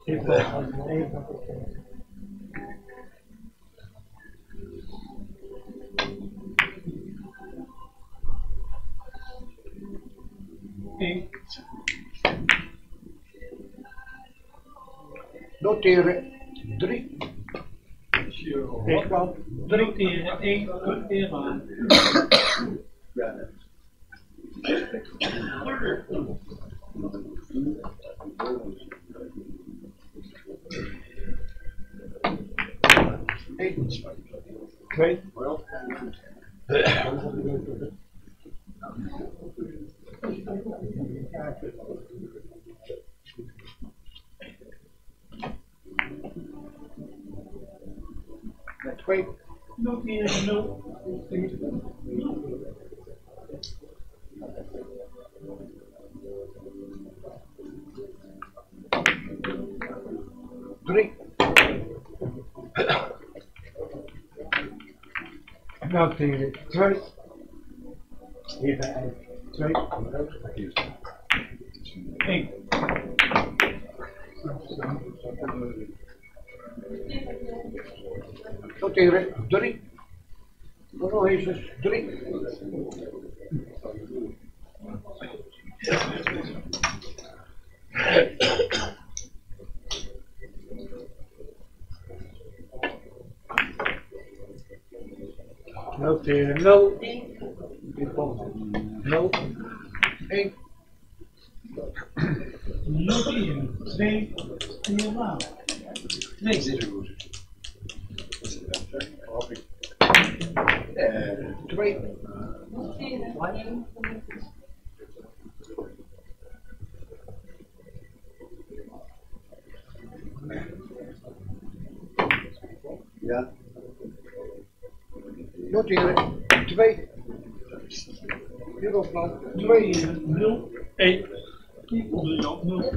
Noteren 3. Noteren 1, noteren aan. Twee. Twee. Noteren 0. 3. Noteren 2. Hier 2. 1. Noteren 3. Nog eens 3. Noteren 0. 0. 1. Noteren 2, hieraan. 2. 2. Ja. Noteren 2. Hieroplan 2. 0, 1. 0.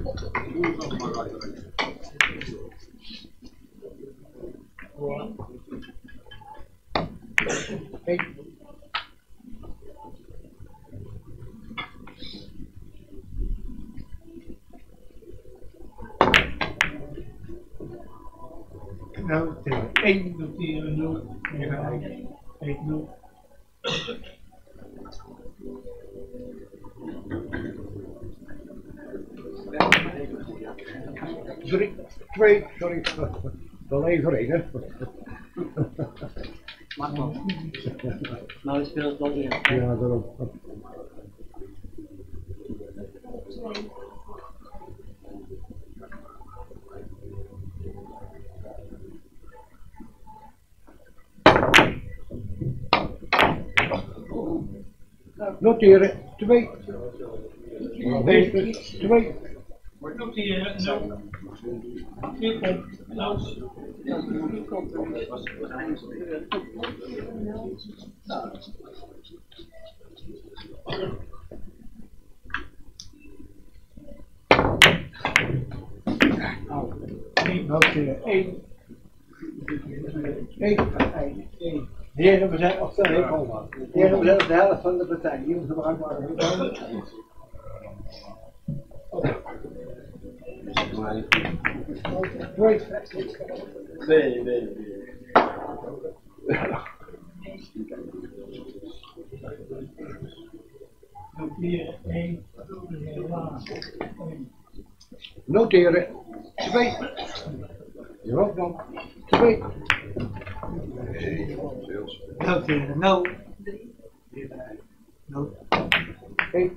Noteren 1, noteren 0, 1, 0. 3, 2, sorry, wel even één, hè. Mag wel. Maar we spelen het wel eerst. Ja, daarom. Noteren 2. 2. Noteren 0. Hier komt Klaus. Noteren 1. 1. De heren, we zijn op de helft van de partij. Die moeten we ook maar even. Nee. Noteren 1, hieraan. Noteren 2. Hierop dan 2. Noteren 0. 1.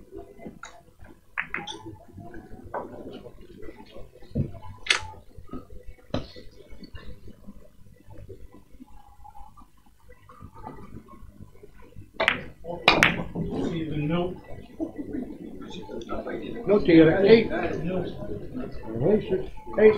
Noteren 1. Races 1.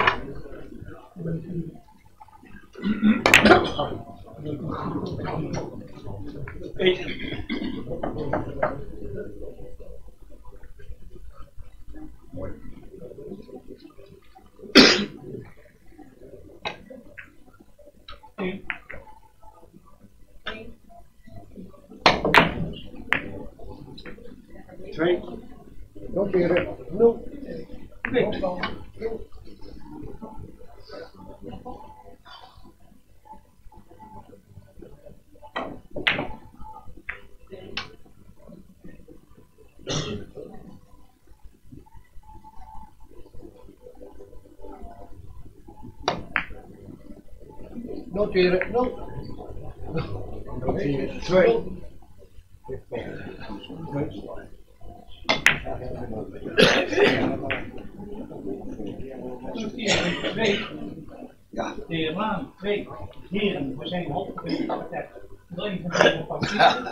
Twee. Noteren 0. Noteren 0. Noteren 2. Noteren 2. Ja. De heer Laan 2. Heren, we zijn halverwege de partij. 3 van de partij.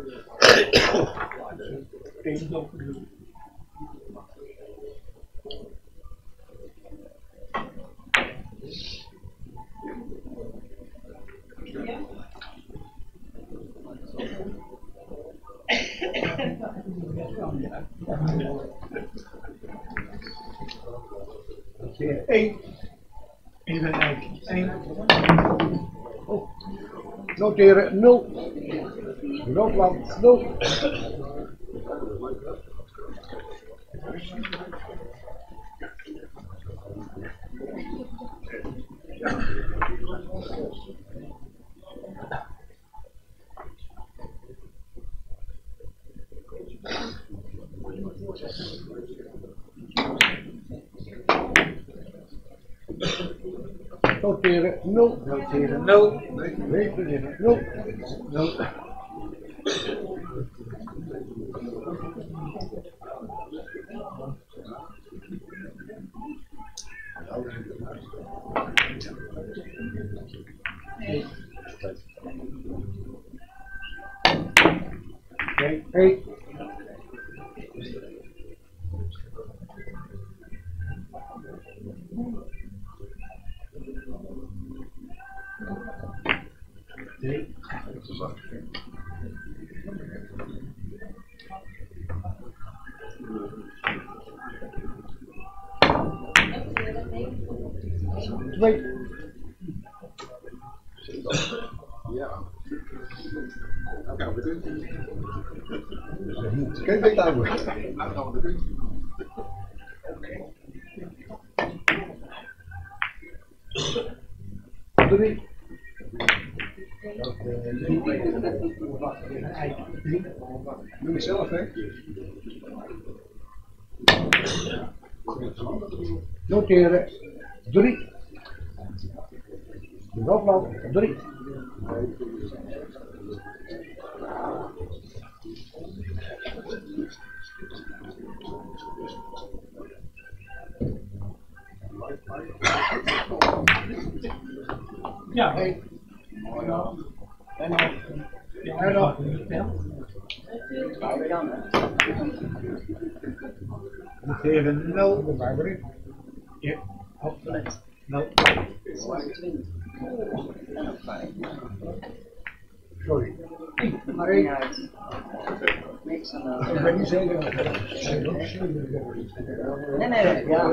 Deze document. Noteren 1. Even kijken. 1. Noteren 0. Noordland 0. Noteren 0. Noteren 0. Noteren 0. 0. Hey. Twee. Ja. Oké, we doen het. Kijk, weet nou. Nou, gaan we doen. Drie. Doe het zelf, hè? Noteren 3. Noordland 3. Ja. Hey. En nog. Noteren 0. Ja. Hop. 0. Sorry. Maar één. Niks aan de Ik ben niet zeker. Nee, ja.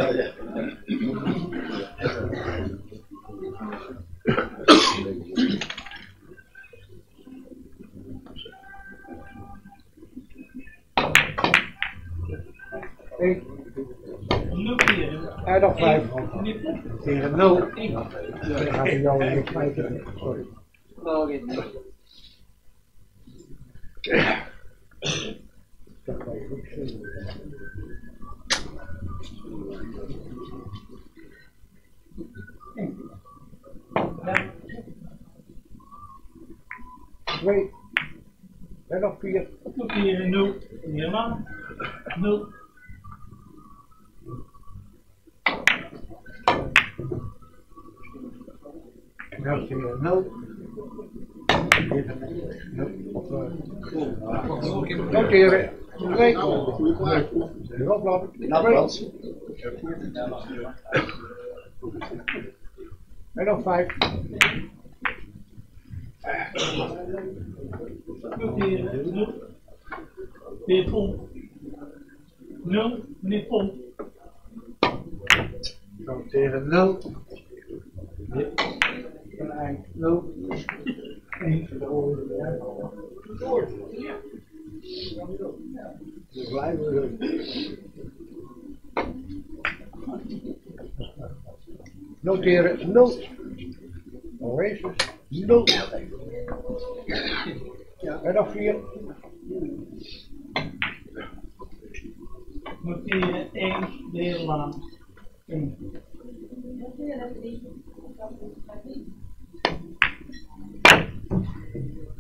Eén. Noteren. En nog 5. Nippen. Noteren 0. Dan gaat hij jou weer kwijt. Sorry. Oh, dit niet. Dat kan je ook zien. Twee. En nog 4. Noteren 0. Heer Laan 0. Noteren 0. Noteren 2. Noordland 2. En nog 5. Noteren 0. Heer Pomp 0. Meneer Pomp. Noteren 0. En eind 0. 1. We blijven er. Noteren 0. Oasis 0. En nog 4. Noteren 1. De heer Laan 1.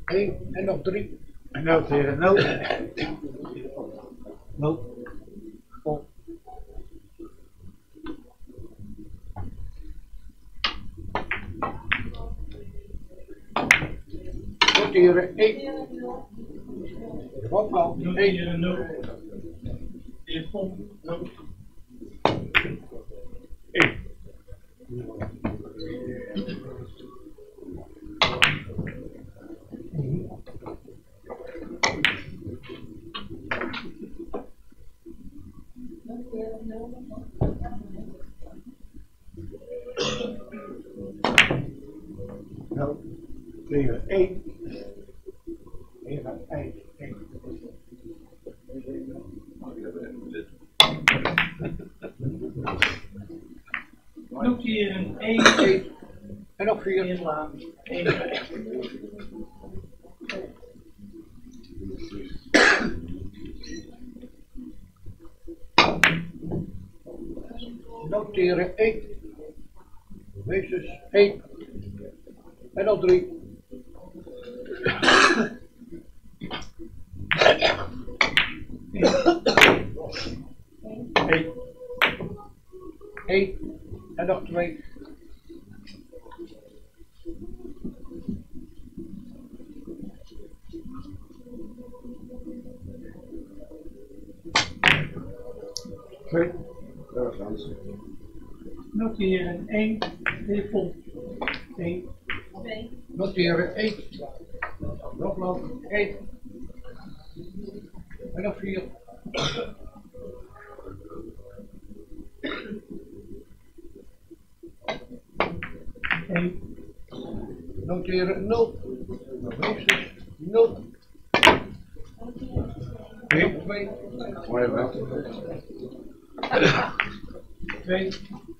1 en nog 3. En 0 tegen 0. 0. Noteren 1. Hopla, 1. Noteren 0. Heer Pomp 0. 1. Nou, tegen 1. 1 gaat 1. Noteren 1. 1. En nog 4. Inslaan 1. Noteren 1. Wees 1. En nog 3. 1. 1. En nog 2. 2. Noteren 1. Heer Pomp 1. Noteren 1. Nogmaals 1. En nog 4. 1. Noteren 0. Wees 0. 1, 2. 2.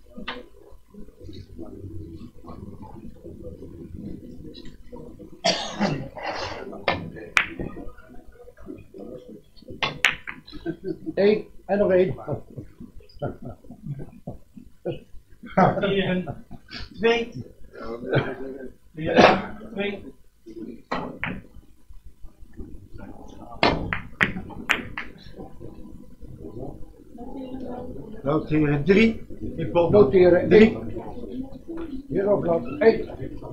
1 en nog 1. Noteren 2. Heer 2. Noteren 3. In Pomp. Noteren 3. 1. Hier op blad 1.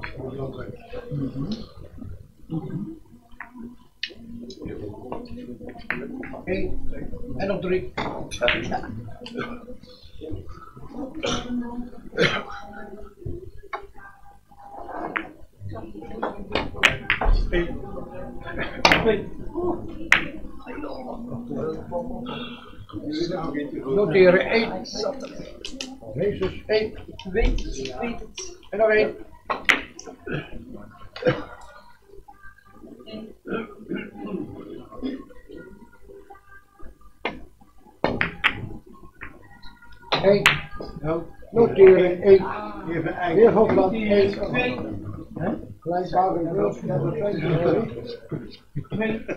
1 en nog 3. 1. 2. Noteren 1. Wees 1. 2. En nog 1. 1. Nou, Noteren 1. even eind. Weer Hofland 1. Noteren 2. Klein Baden Groot. Ja, dat zijn ze. 2.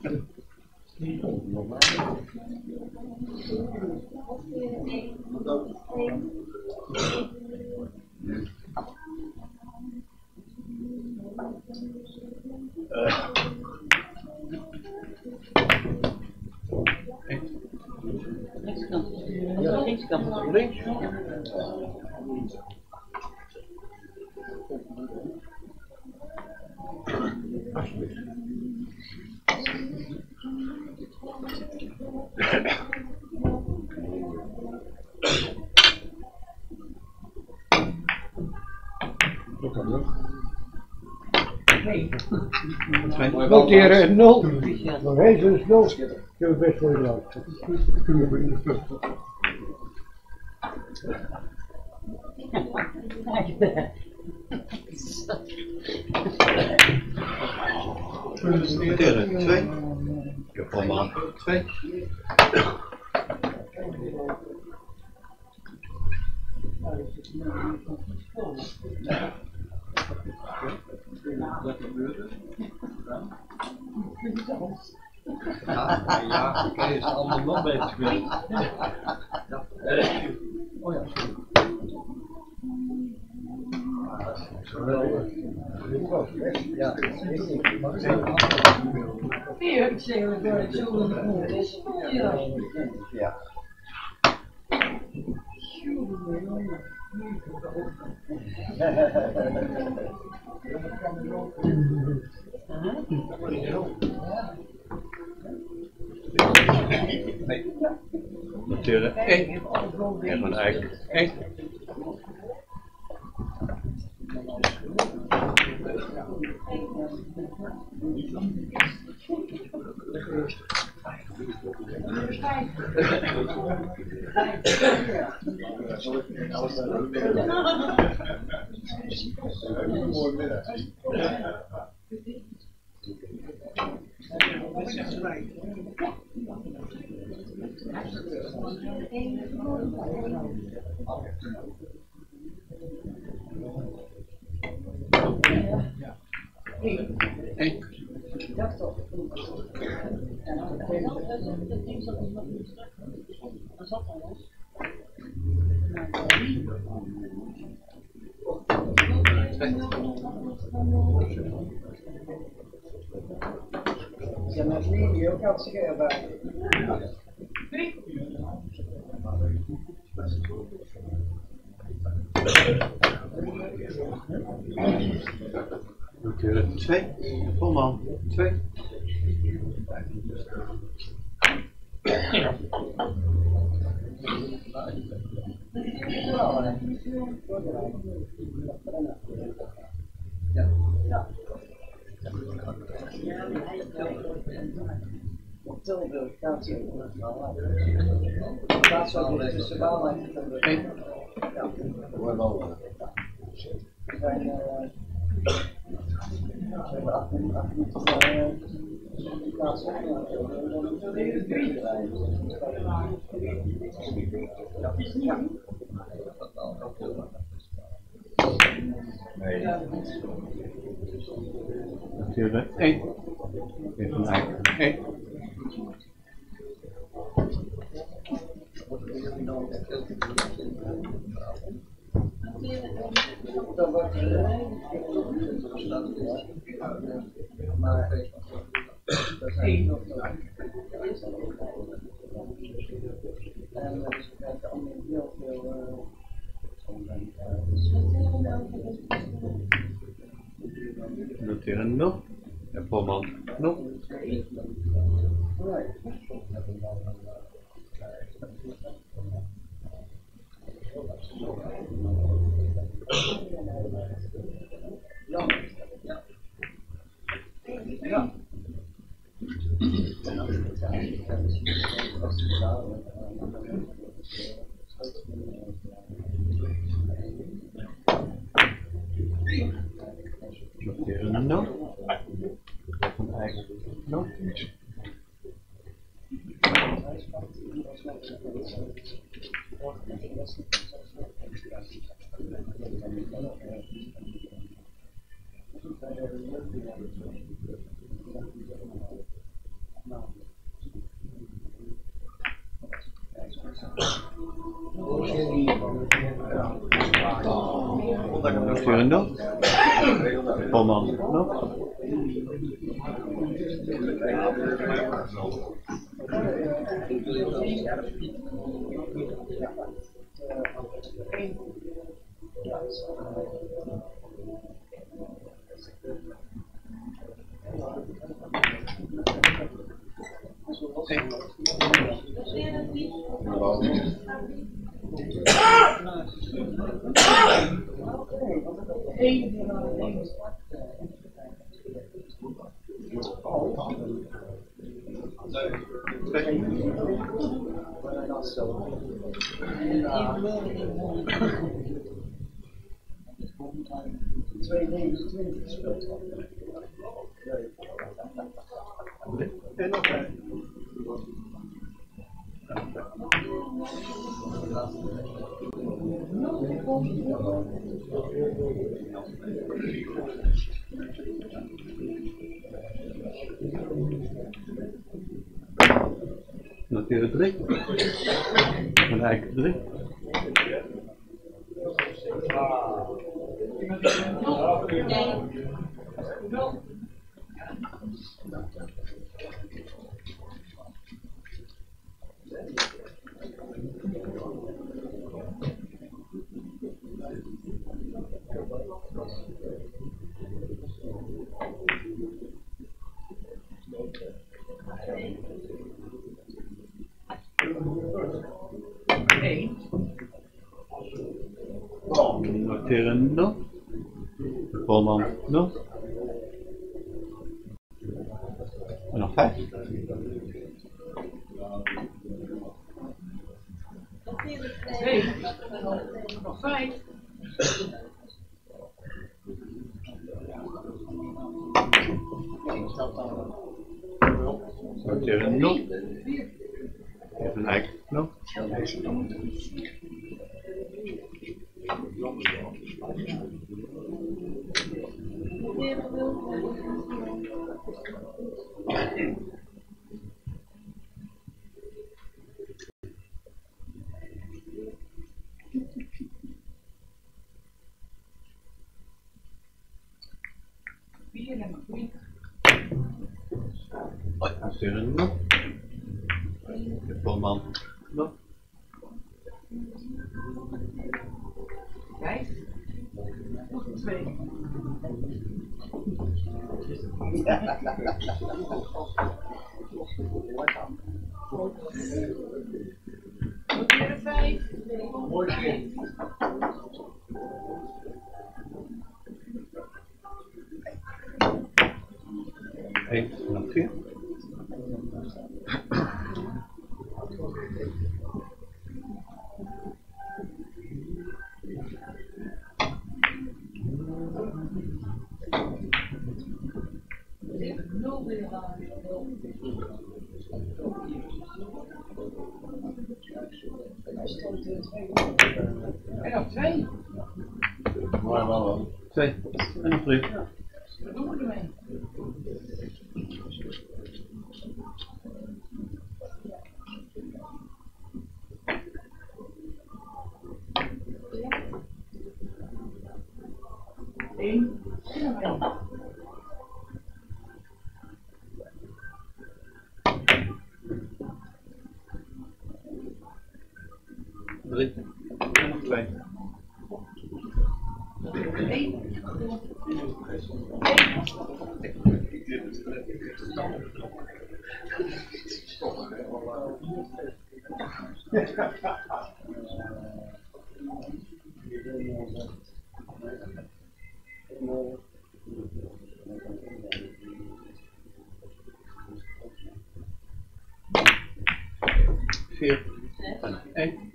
Links. Alsjeblieft. Noteren 0. Wees 0. Ik heb het best voor je gedaan. Noteren 2. Ik heb van man 2. Ja, oké, is allemaal nog beter spelen. Oh ja. Ja, ja. Natuurlijk. En van Eyck. En. Mooi middag. Ja, met Lili ook had zich erbij. Natuurlijk. 2. Volman. 2. Tilburg, dat is dat zo weer tussen Waalwijk en Tilburg. Ja. We zijn 8 minuten plaats Natuurlijk. 1. Van Eyck. 1. dat wordt maar dat zijn nog en dus we krijgen allemaal heel veel Noteren 0. En Volman 0. ja. Noteren 0. Van Eyck 0. Noteren 0. Volman 0. En nog een. Noteren 3. Van Eyck 3. Noteren 0. Polman 0. En nog 5. Nog 5. Noteren 0. Even Eijk 0. Noteren 0. De Polman 0. 5. 2. Noteren 5. Mooi. Eén en nog 4. En nog 2. Mooi wel. 2 en nog 3. Wat doen we ermee? Eén. Drie. En nog 2. Vier. En nog 1.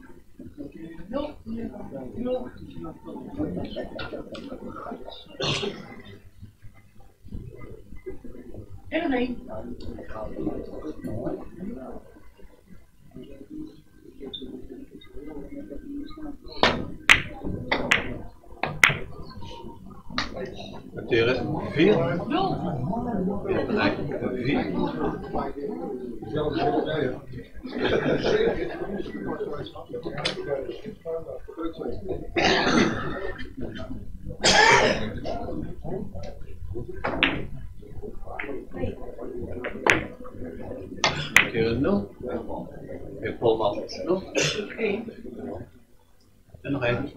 En nog 1. Noteren 4. 0. Weer gelijk 4. Noteren 0. Weer Polman 0. 1. En nog 1.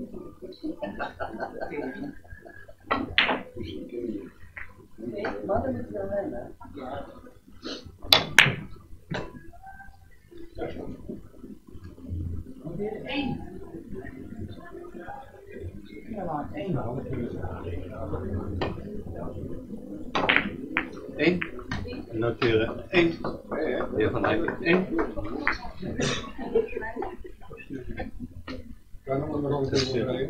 Mannen moeten wel rennen. Weer 1. Ja, maar 1. 1. Noteren 1. Weer van Eyck 1. Kan hem nog een keer rijden?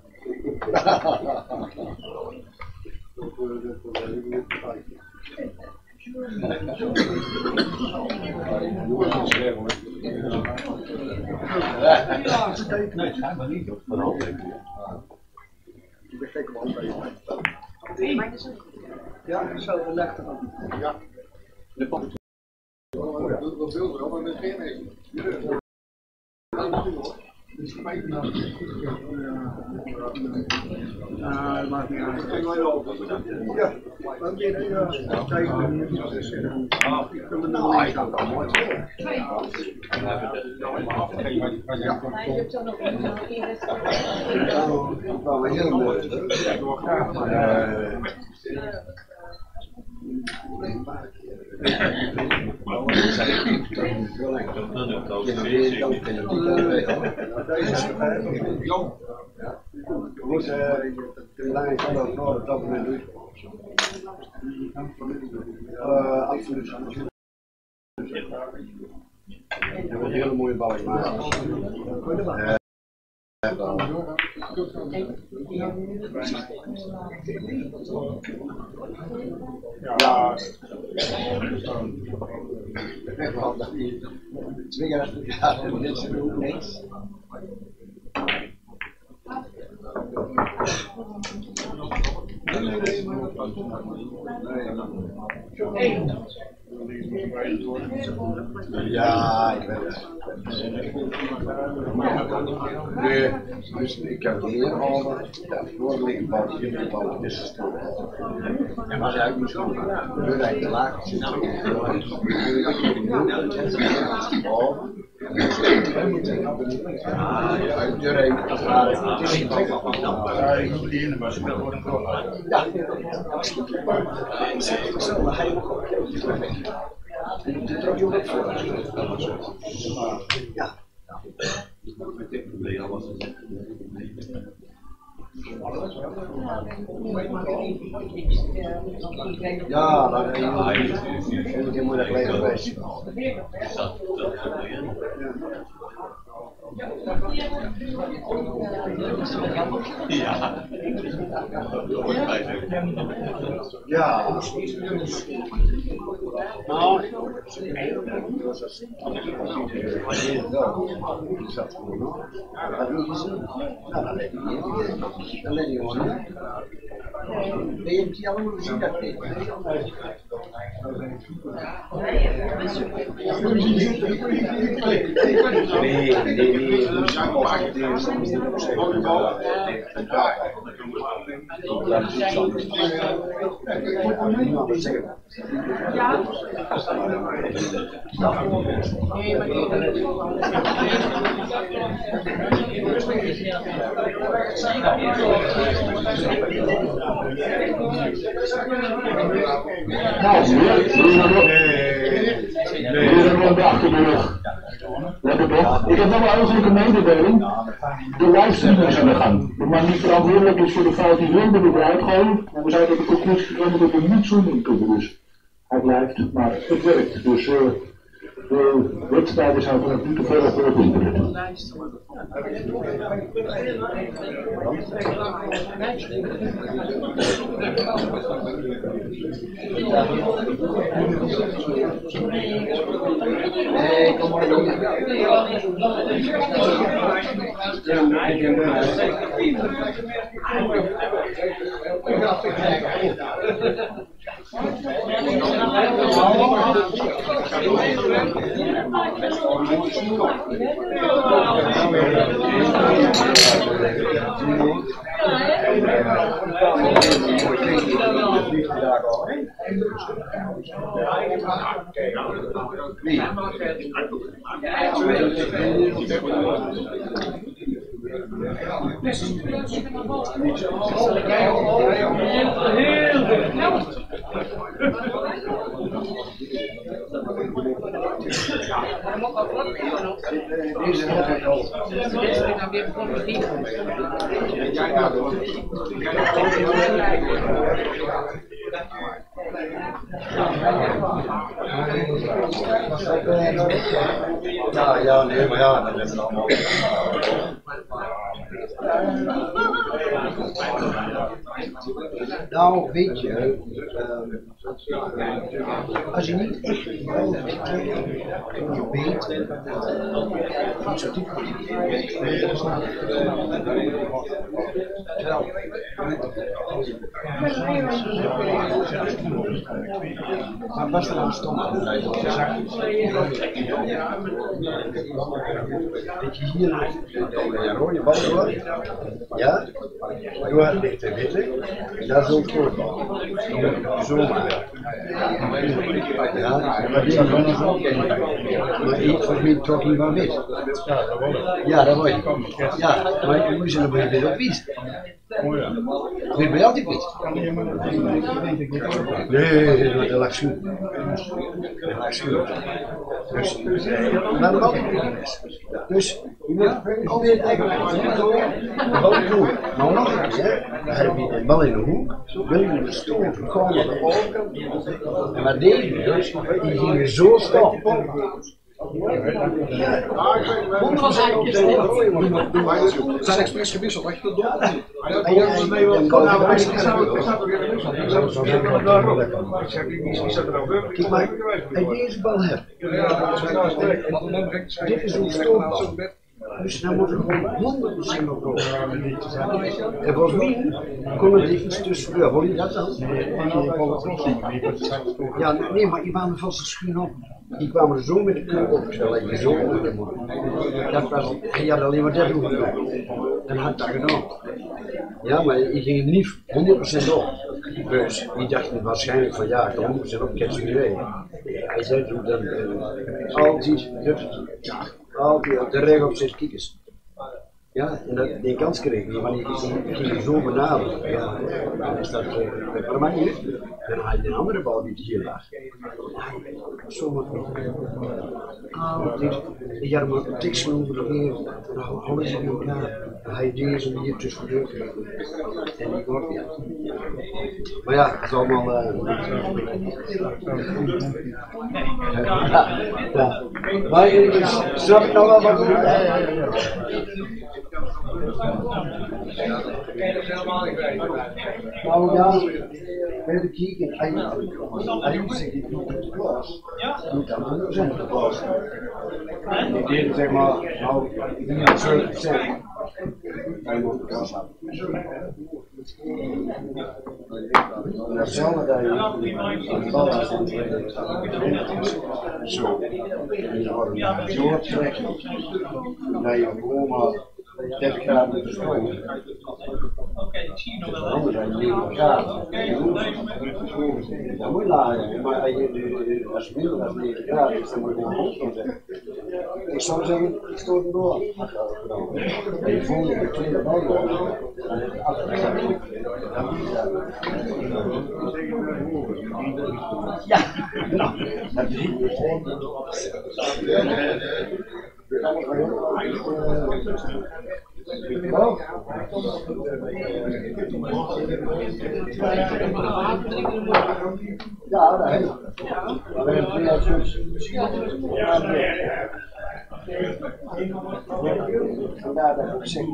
Nee, schijnbaar niet. Van half denk ik. Ik ben gek op handbeweging. Ja, zo lekker. Ja. Dat wil wel, maar met geen eten. Dat maakt niet uit. Ja, want je ik kan het al mooi zeggen. Dat was heel mooi. Absoluut. Dat was een hele mooie bouw. Ja, echt wel dat die 2 jaar mensen doen niks. Ja, ik weet het. Nee, dus ik heb hier over dat voorliggen van de bouw is gestopt. En was eigenlijk niet zo. Nu lijkt de laag zit zo. Ja, dat is een moeilijk leven geweest. Ja. Ja. Nou, Lekker toch? Ik heb nog wel eigenlijk een mededeling. De livestream is aan de gang. De man die verantwoordelijk is voor de fout die wilde we eruit gooien. En we zijn tot de conclusie gekomen dat we niet zoomen kunnen. Dus hij blijft, maar het werkt. Dus de wedstrijd is alternatief te volgen voor het internet. Nee, kom maar door. Ja, nee, maar ja, dat is het allemaal. Nou, weet je, Als je niet echt wel in je beet, niet zo diep. Maar was er dan stom? Dat je hier een rode bal door, ja, door ligt te witten, daar is ook voorbal. Zomaar. Ja, maar die kan nog ook kennen. Maar ik voor mij toch niet van wit. Ja, dat word je. Ja, maar jullie zijn er weer op wit. Dit ben je altijd wit. Nee, dat lag schuur. Dat lag schuur. Dus, maar nog altijd wit. Dus, je moet altijd eigenlijk de bal doen. Maar nog eens, hè. Dan heb je de bal in de hoek. Wil je de stoel gewoon naar de overkant. En wat deed je dus? Die gingen zo staan. Het zijn expres gewisseld, had je dat door? Kijk maar, en deze bal heb. Dit is een stoombal. Dus dan moet er gewoon 100% op komen. En volgens mij kon er iets tussendoor. Hoor je dat dan? Ja, nee, maar die waren vast de schuin op. Die kwamen er zo met de keuken opgesteld dat je zo onder moet. Dat was, je had alleen maar dat doen gedaan. En had dat gedaan. Ja, maar ik ging er niet 100% op. Dus die dachten waarschijnlijk van ja, ik 100% op, catch me mee. Hij zei toen dan altijd op de reg op zit kiekers. Ja, en dat, die kans kreeg ik niet, want ik ging zo benaderen. Ja, dan is dat per manier. Dan had je een andere bal die hier lag. Zomaar. Altijd. Ik had hem een tikje over de wereld. Dan hou je ze in elkaar. Dan ga je deze hier tussendoor krijgen. En die wordt niet. Maar ja, het is allemaal. Ja. Maar snap ik nou wel wat ik nou ja, bij de kieken, hij zegt ik doe het klas. Doe dan een zijn de klas. Ik deed zeg maar, nou, niet zo zeggen. Hij moet de klas hebben. En datzelfde dat je een bal is en zo. En je wordt hem zo trekken dat je gewoon maar 30 graden te stomen. Anders dan je 9 graden. Dan moet je lagen, maar als je minder dan 9 graden is, dan moet je gewoon opstaan zeggen. Ik zou zeggen, ik stoot hem door. En je voelt je tweede bal door. En het afgezakt. Ja, nou, dat zie je gewoon. Ja, dat is vandaar dat ik zeg,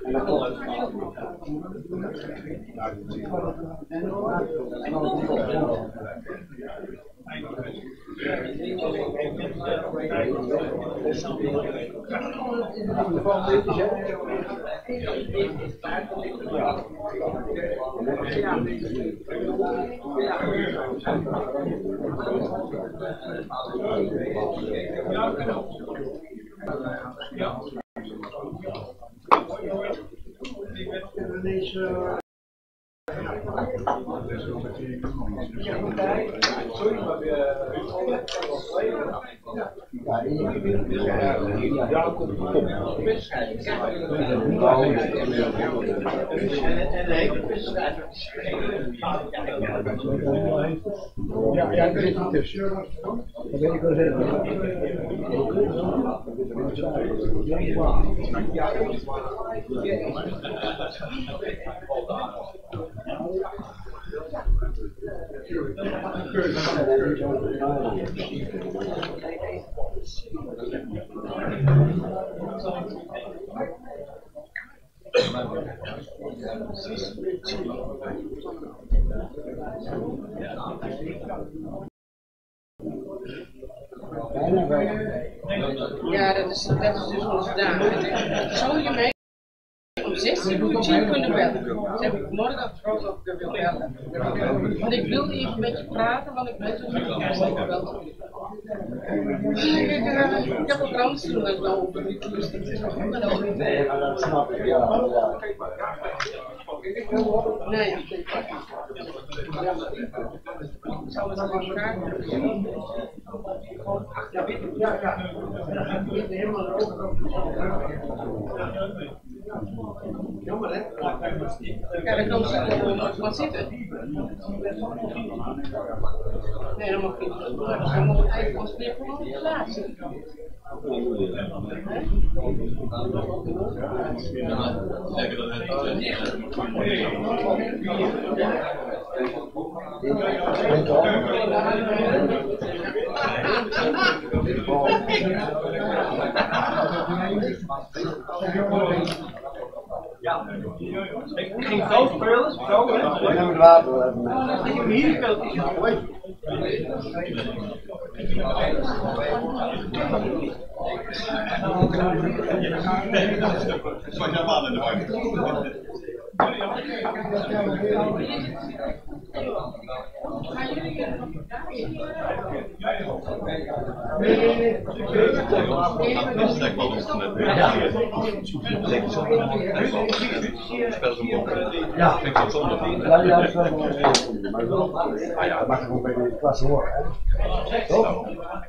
En dat klopt. Ja, ik zit niet tussen. Dat weet ik wel zeker. Ja, dat is dus onze dame. Zou je mij om 16 uur kunnen bellen? Dat heb ik morgen afgesproken of ik wil bellen. Want ik wilde even met je praten, want ik weet zo niet of ik wel. Ik heb ook anders doen dan lopen. Dus dat is nog goed nodig. Nee, maar dat snap ik, ja. Nee. Zal we dat maar vragen? Ja, dan kan ze wat zitten. Nee, dan mag ik niet. Dan mag ik eigenlijk ons weer gewoon plaatsen. Ja. Ik ging zo spelen, zo hè? Ik moet water hebben. Ik heb hier gespeeld, is het mooi. Zo is helemaal in de war. Ja, ik heb zonder. Ja, ja, dat is wel mooi. Maar wel, dat mag gewoon bij de klas horen, hè? Toch?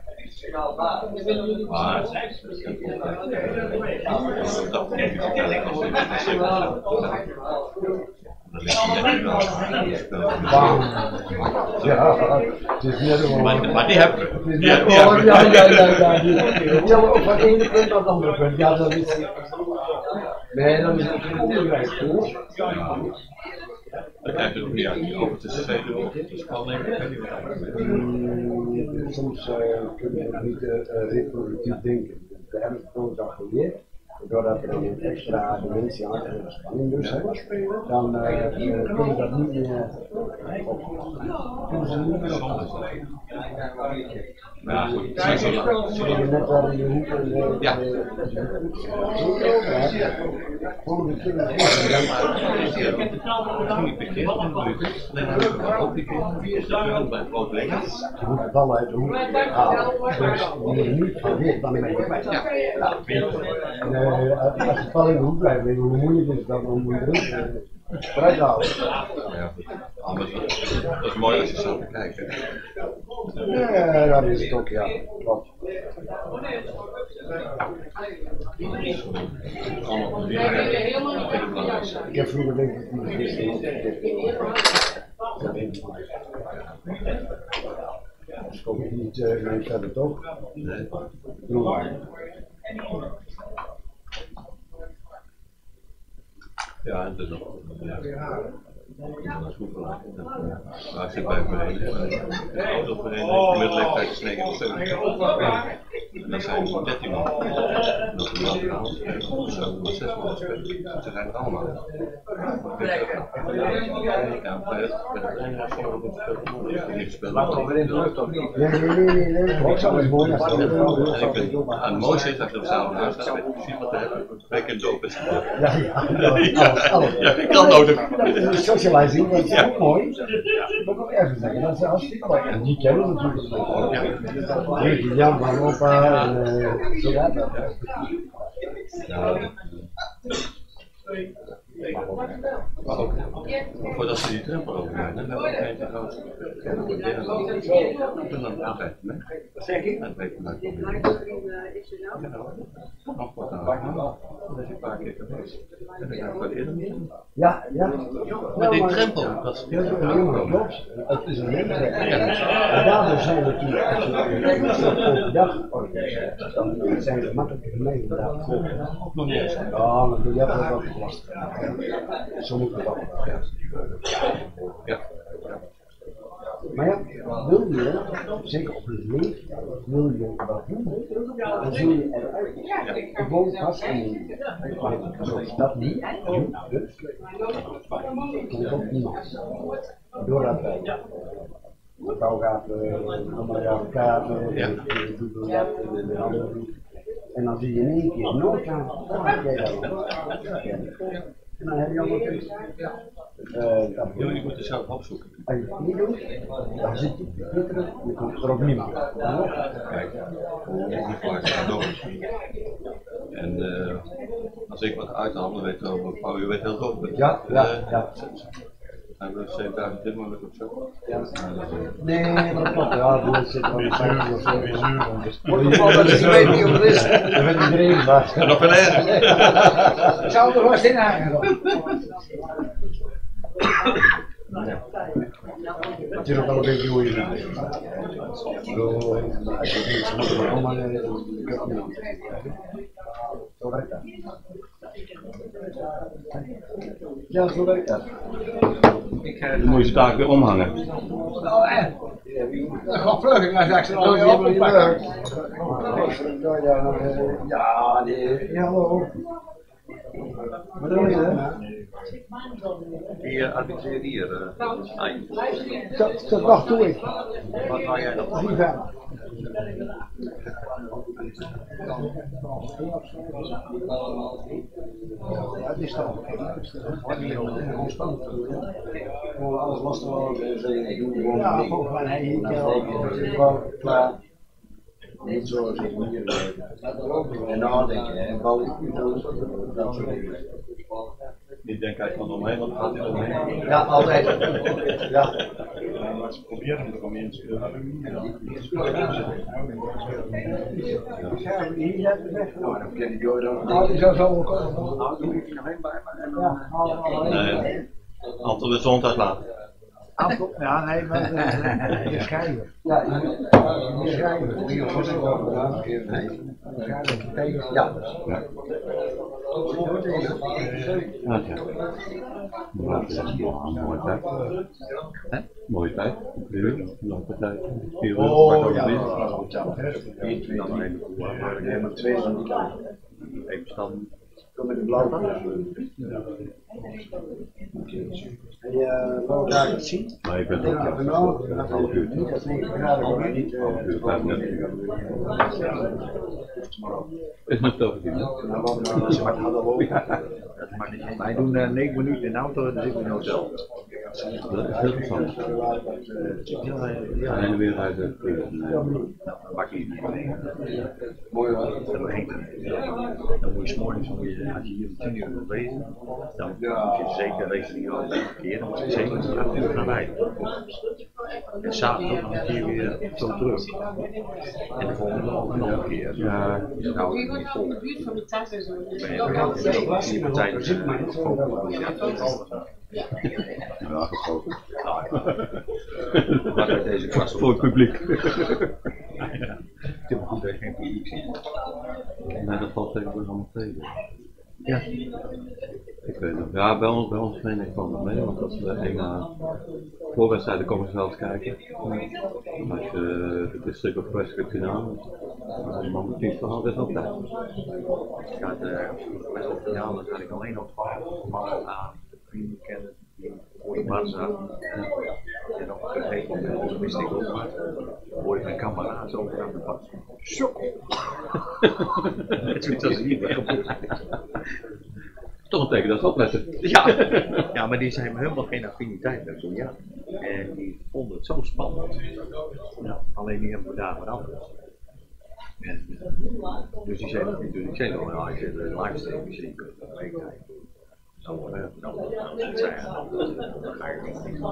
Ja, het is niet helemaal. Maar die hebben we. Ja, die hebben ook van de ene punt naar het andere punt. Ja, dat is. Nee, dan is het geen onderwijs, hoor. Dan krijg je nog meer over te steden of de spanning. Soms kunnen we niet reproductief denken. We hebben het gewoon al geleerd. Doordat er een extra dimensie aan de spanning dus hebben, dan kun je dat niet meer Ja, goed. net waar je hoek en Ja. gewoon de kinderen je moet het al uit de hoek halen. Dus die je niet van weet, dan ben je kwijt. Als het val in de hoek blijft, weet je hoe moeilijk het is dan om je erin eruit te halen. Ja, dat is mooi als je zo bekijkt. Ja, dat is het ook, ja. Klopt. Ik heb vroeger denk ik niet dat kom ik niet mee verder toch? Nee. Ja, en dat is ook. Dat is goed voor. Maar ik zit bij een vereniging. Een autovereniging, middelleeftijd is 79. Dat zijn 13 man. dat we wel gaan. Zo, maar 6 man spelen. Ze zijn er allemaal. Laat het weer in de lucht toch niet? Nee. Ook zo is mooi. Het mooiste is dat je er samen naast staat, weet je precies wat we hebben. 2 keer doop is. Alles. Ja, ik kan nodig. Socializing, dat is ook mooi. Dat moet ik ook even zeggen, dat is hartstikke mooi. En die kennen we natuurlijk. Die Jan van opa en zo gaat dat. Maar ook voordat ze die drempel over zijn, dan hebben we ook eentje groot. En dan altijd mee. Wat zeg je? Dat weet je maar niet. Nog wat aan. Dat is een paar keer geweest. En dan gaan we het eerder niet doen. Ja. Maar die drempel, dat is Ja, klopt. Het is een neemtrek. En daardoor zijn natuurlijk, als je een dag organiseert, dan zijn het makkelijke gemeenten daar te volgen. nog niet eens. Ja, maar je hebt ook wel last. Zo moet het wel. Ja. Maar ja, wil je, zeker op het leven, wil je wat doen, dan zul je eruit gewoon vast in. Zoals dat niet, dus, dan komt niemand. Doordat wij. De vrouw gaat allemaal jouw kaarten, doet dat en de andere doet. En dan zie je in één keer nooit aan, en dan heb je allemaal iets. Jullie moeten zelf opzoeken. Als je het niet doet, dan zit je te knitteren, je komt er ook niemand. Kijk, die vaak gaan door. En als ik wat uithandel, weet je wel, je weet heel goed. Ja. Hebben we 7000 timmerlijk of zo? Nee, dat klopt. Ja, doe het zitten wel in 50 of zo. Wordt het wel dat je niet weet wie het is. Dat weet iedereen, maar. En nog wel erg. Ik zou er vast in hangen. Het is ook wel een beetje hoe je het doet. Als je denkt, ze moeten maar allemaal zo werkt dat. Ja, zo werkt dat. Dan moet je ze taak weer omhangen. Dat gaat vlug, hij zegt ze al weer oppakken. Ja, hallo. Wat doe je dan? Die adviseert hier. Dat wacht doe ik. Wat wou jij dan? 3 verder. Het is toch ontspannen. Gewoon alles lastig worden. Ja, gewoon van hey, klaar. Niet zoals ik hier en nadenken en bouwen. Dat soort dingen. Niet denken uit van omheen, want het gaat niet omheen. Ja, altijd. Ja. Maar ze proberen het om in te Nou, dan ken ik jou dan. Nou, die zou zo wel komen. Nou, doe ik er nog één bij me. Ja, Nee, Anton de zon uitlaten. ja, nee, maar de schrijver. Ja, de schrijver. Die was er wel gedaan. Ja. Mooie tijd. Mooie tijd. Lange tijd. Oh ja, helemaal 2 van die kant. Even staan. Kom met de blauwe. En je wou daar het zien? Maar ik ben Ik heb een half uur. Niet dat 9 graden, maar niet. Is nog over die, Wij doen 9 minuten in de auto en dan zitten we in een hotel. dat is heel interessant. Ja, en weer uit de Pak je niet mee. Mooi hoor. Dan moet je 's morgens, als je hier om 10 uur wil wezen, dan moet je zeker rekening houden met het verkeer. Dan moet je zeker om 8 uur gaan rijden. En s'avonds dan keer weer zo terug. En de volgende dag nog een keer. ja, Wie wordt van de buurt van de tas en zo? Die partij ja, gesproken. maar met deze klas Voor het publiek. Ik heb goed dat je geen publiek ziet. Nee, dat valt tegenwoordig allemaal tegen. Ja. Ik weet het. Ja, bij ons neem ik van mee, want als we één voorwedstrijden komen ze wel eens kijken. Als je het district of wedstrijd finale, Maar moet niet toch altijd op tijd. Ik had best wel finale, had ik alleen nog 12 mannen aan vrienden kennen die voor de bar zaten. En nog vergeten, dat wist ik ook maar. Hoor ik mijn kameraad over aan de bar. Sokkel! Zoiets als hier weggevoerd. Toch een teken dat ze opletten. Ja, maar die zijn helemaal geen affiniteit met zo'n ja. En die vonden het zo spannend. Ja, alleen die hebben we daar wat anders. En, dus die zei natuurlijk, ik zei nog, nou, als je de livestream muziek kunt meekijken. Dan ga ik niet.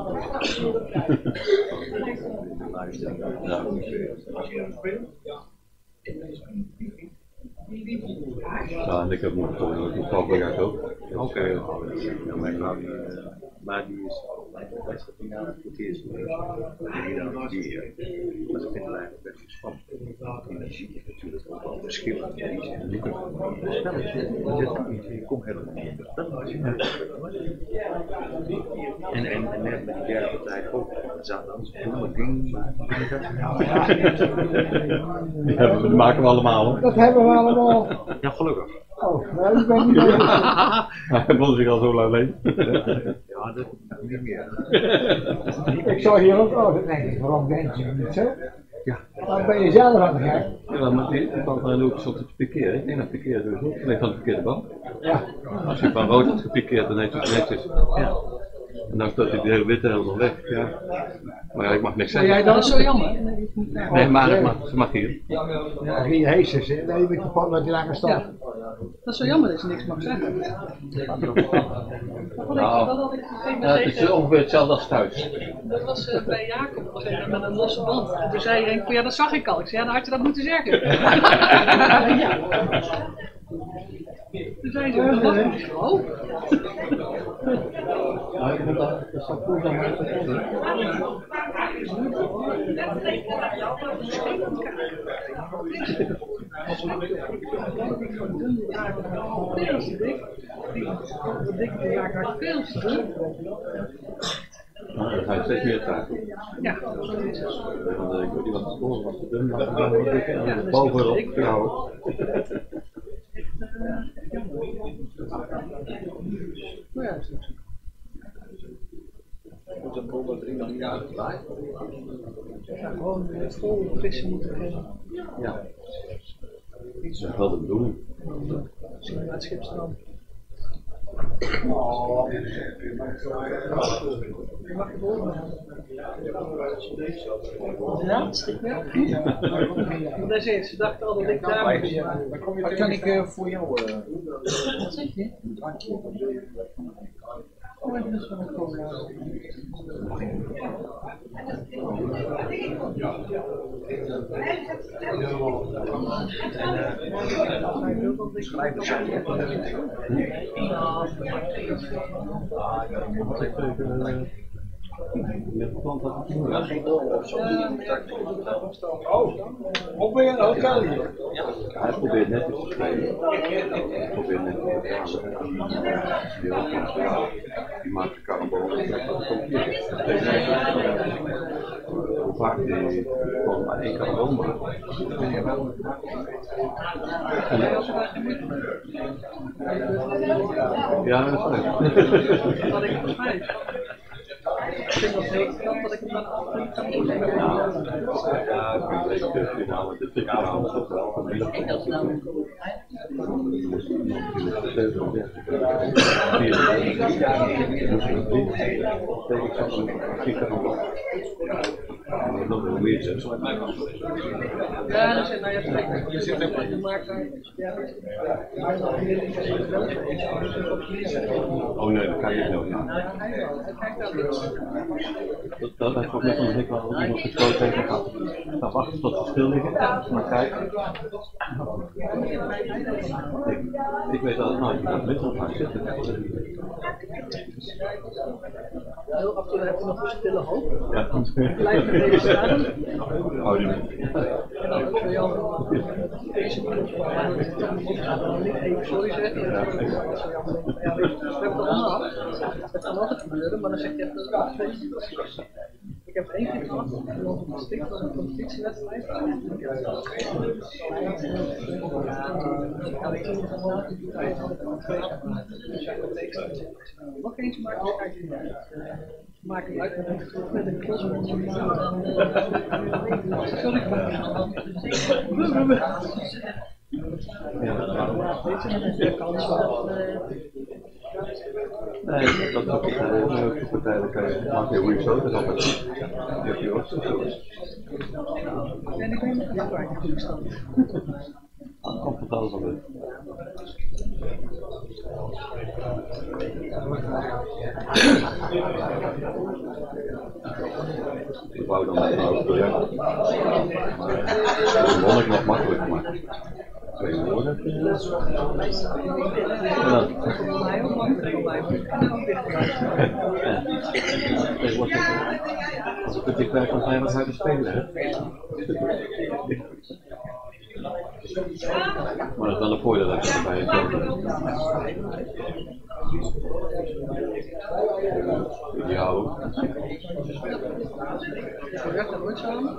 Ja, en ik heb nog een favoriet ook. Oké. Mijn vrouw maar die is de beste finale voor het eerst geweest. Maar ze vinden eigenlijk best wel spannend. En dan zie je natuurlijk ook wel verschillen. Die zijn niet je komt helemaal niet in de en net met die derde partij ook. Er zaten dan zo'n ding. Dat maken we allemaal hoor. Dat hebben we allemaal. Ja, gelukkig. Oh, nou, ik ben niet bezig. Hij vond zich al zo lang alleen. Ja, dat niet meer. Ik zou hier ook altijd denken, waarom denk je niet zo? Ja. Dan ben je zelf aan de gek. Ja, maar die kan ook soms het pikeren. Ik denk dat pikeren dus ook. Alleen van de verkeerde bal. Ja. Als je van rood had gepikeerd, dan heeft het netjes. Ja. En dan staat hij de hele witte helemaal weg. Ja. Maar ja, ik mag niks zeggen. Dat is zo jammer. Nee, maar ze mag hier. Ja, hier heet ze, hè? Nee, met je pad met je lange staat. Dat is zo jammer dat je niks mag zeggen. Nou, het is ongeveer hetzelfde als thuis. Dat was bij Jacob met een losse band. En toen zei Henk, ja dat zag ik al. Ik zei, ja dan had je dat moeten zeggen. Toen zei ze, dat was niet zo. Ja, ik vond dat zou cool zijn, maar dat zijn steeds meer taken. Ja, zo is het. Ik weet niet wat de sporen was te dun, maar ik ben wel dik bovenop gehouden. Ja, gewoon vol vissen moeten geven. Ja, dat is wel de bedoeling. Misschien naar het schipstrand. Mag je boven gaan? Ja? Dat is ze dachten al dat ik daar moest. Wat kan ik voor jou? Wat zeg je? Oh, dat is wel een cola. Hoe ben je een hotel hier? Hij probeert netjes te spelen. Hij probeert netjes te spelen. Die maakt de karambol. Hoe vaak die gewoon maar één karambol maakt. Ja, dat is leuk. Had ik het 5. Ik vind dat zeker dat ik hem dan af kan doen. Ja, ik weet de finale, de finale is toch wel van Ik dat nou. Ja, dat zit nou je zit er gemaakt. Oh nee, dat kan je nog niet. Dat heeft ook net een hik wel iemand gesloten heeft gehad. Dan wachten tot ze stil liggen, maar kijken. Ik weet dat het nooit in het middel gaat zitten. Heel af en toe heb je nog een stille hoop. Ja, Blijf er even staan. hou je mee. En dan kun je al deze dan niet even sorry zeggen. Dat is zo jammer. Ja, we hebben het allemaal. Het kan altijd gebeuren, maar dan zeg je even. Ik heb 1 keer gehad, op een stik van een competitiewedstrijd. Nog eentje maak ik uit met een klos. Sorry. Nee, dat is ook uiteindelijk maak je hoe je zo, dat is altijd. Die heb je ook zo. En ik weet niet of waar ik goed sta. Dat komt het alles al in. Ik wou dan met een oud project. Dat vond ik nog makkelijk, maar 2 woorden. Als ik het dichtbij kan zijn, wat hij te spelen, hè? Maar dat is wel een voordeel dat je erbij hebt. Ja hoor. Werkt dat nooit zo aan?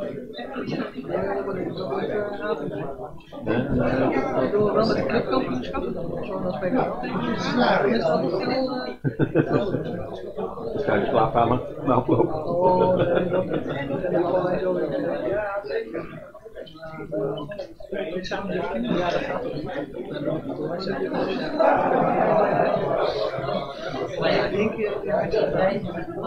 Ik wil wel met de clubkampioenschappen dan, zo dan spelen we is dat nog veel... Dus ga je de slaapkamer na afloop. Oh, nee, dat is zo weer. Ja, zeker. Examen dus 10 jaar, dat gaat het. Maar ja, 1 keer per jaar is het bij.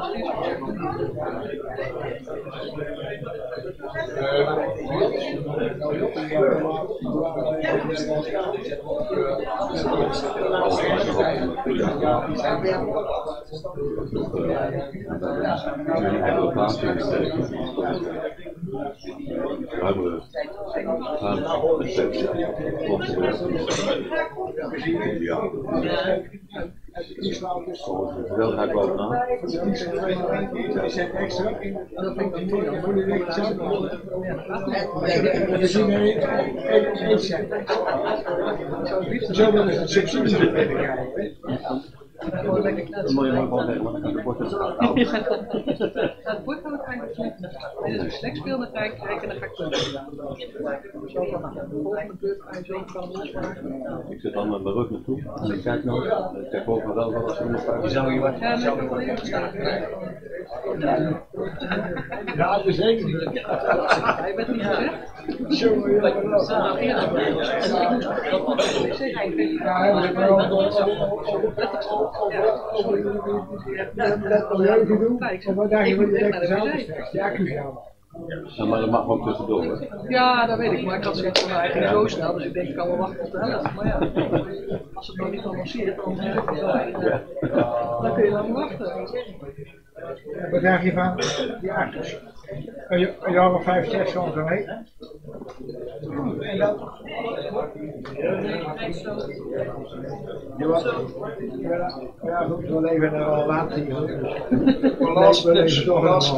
Wel ga ik bovenaan. Zo wil ik het subsidie krijgen. Dan moet je maar gewoon zeggen, want dan kan de bord Het bord kan ik eigenlijk niet. Als je slecht speelt, dan ga ik kijken en dan ga ik punten. Zo van de volgende beurt ga je zo kan losmaken. Ik zit dan met mijn rug naartoe en ik kijk nog. Ik kijk boven wel als er nog uit. Zou je wat? Ja, dan kan ik even staan. Ja, dat is zeker niet. Je bent niet gezegd? Ja, maar dat mag ook tussendoor. Hè? Ja, dat weet ik, maar ik had zoiets van eigenlijk zo snel, dus ik denk ik kan wel wachten tot de helft. Maar ja, als het nog niet gelanceerd, dan is het wel eigenlijk. Dan kun je lang wachten. Wat dacht je van die achters? Een jaar of 5, 6 zo'n zo mee. En dan? Ja, goed, we leven er al laat in. We leven toch al.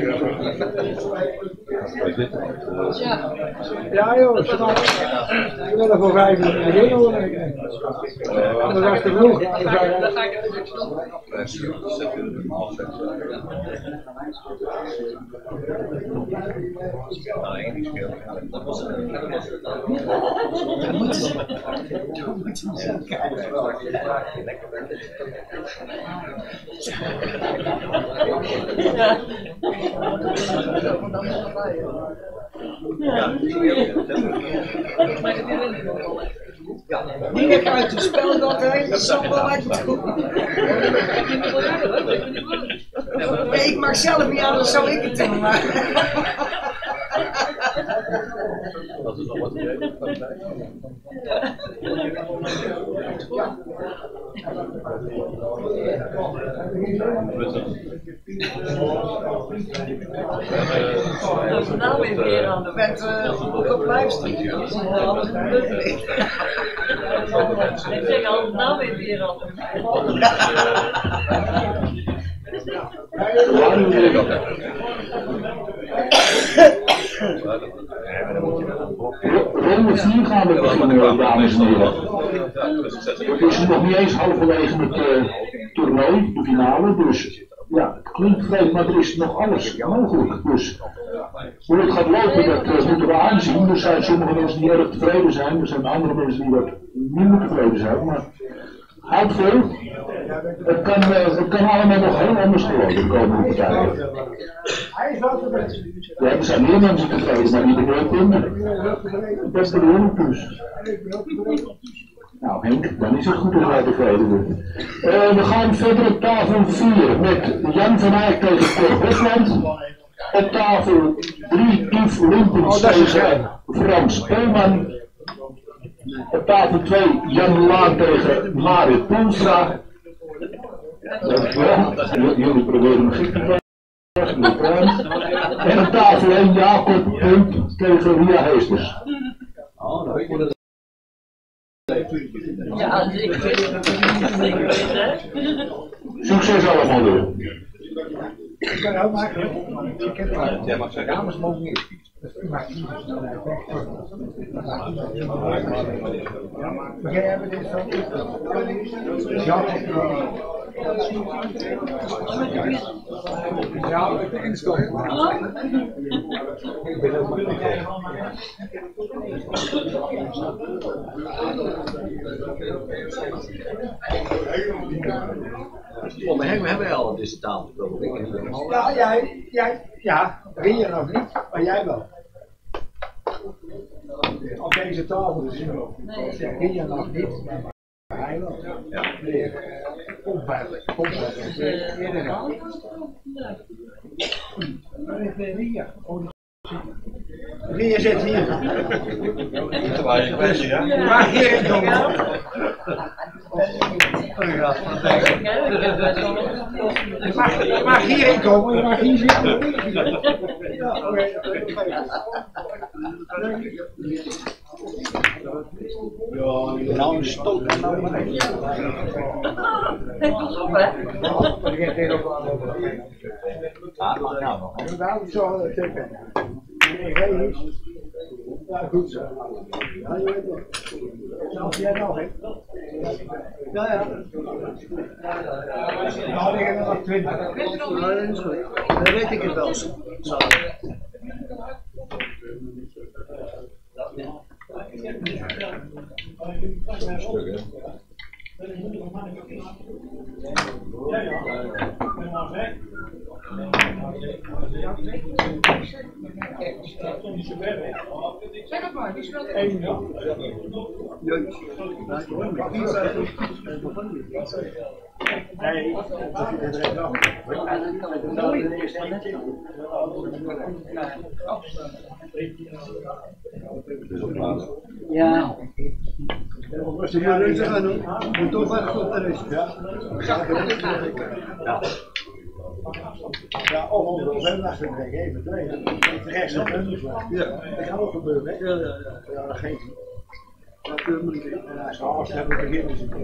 Ja joh, we willen voor 5 uur beginnen hoor. Anders was het genoeg. Dan ga ik even niks doen. Dingen uit het spel dat hij dat zal wel uit doen. Nee, ik mag zelf niet aan, dan zou ik het doen. Dat is nog wat idee. Dat is nou weer aan de wet op livestream. Dat is alles in de lucht ligt. Ik zeg al, nou weer aan de Ronde 4 gaan we dan, dames en heren. Het is nog niet eens halverwege het toernooi, de finale, dus ja, het klinkt vreemd, maar er is nog alles mogelijk. Dus hoe het gaat lopen, dat moeten we aanzien. Er zijn sommige mensen die erg tevreden zijn, er zijn andere mensen die wat minder tevreden zijn. Maar houd vol, het kan allemaal nog heel anders gelopen de komende tijd. Ja, er zijn meer mensen tevreden, maar niet de grootpunten. Dat is de bedoeling dus. Nou Henk, dan is het goed als wij tevreden worden. We gaan verder op tafel 4 met Jan van Eyck tegen Cor Hofland. Op tafel 3 Yves Limpens tegen Frans Polman. Op tafel 2 Jan Laan tegen Marit Poelstra. Jullie proberen me gek te krijgen. En op tafel 1 Jacob Punt tegen Ria Heesters. Ja, zeker. Succes allemaal weer. Ik kan ook maken. Jij mag zeggen, dames mogen niet. Jij hebt dit zo. Ja, ik ben instoken. Ik ben ook Oh, maar we hebben al deze tafel. Ja, Ria nog niet, maar jij wel. Op deze tafel dus nog. Ria nog niet, maar hij wel. Ja. Onveilig. Ria. Ria zit hier. Waar je bent, ja? Maar hier ik kom. Mag hierin komen, je mag hier zitten. Nou, een stoot en nou maar. Het is op, hè? Inderdaad, zo dat ik ben. Ja, goed zo. Ja, je weet wel. Zelfs jij nog, hè? Ja. Nou, ik heb nog 20. Ja, dat is goed. Dan weet ik het wel. Zo. Zeg het maar, wie speelt er? Ja. Als je maar rustig aan doen, moet toch wachten tot er is. Ja, of onder de zendagvertrek even trainen. Rechts op hun. Ja, dat kan ook gebeuren, hè? Ja, dat geeft niet. Dat kunnen we niet. En als we hebben beginnen ze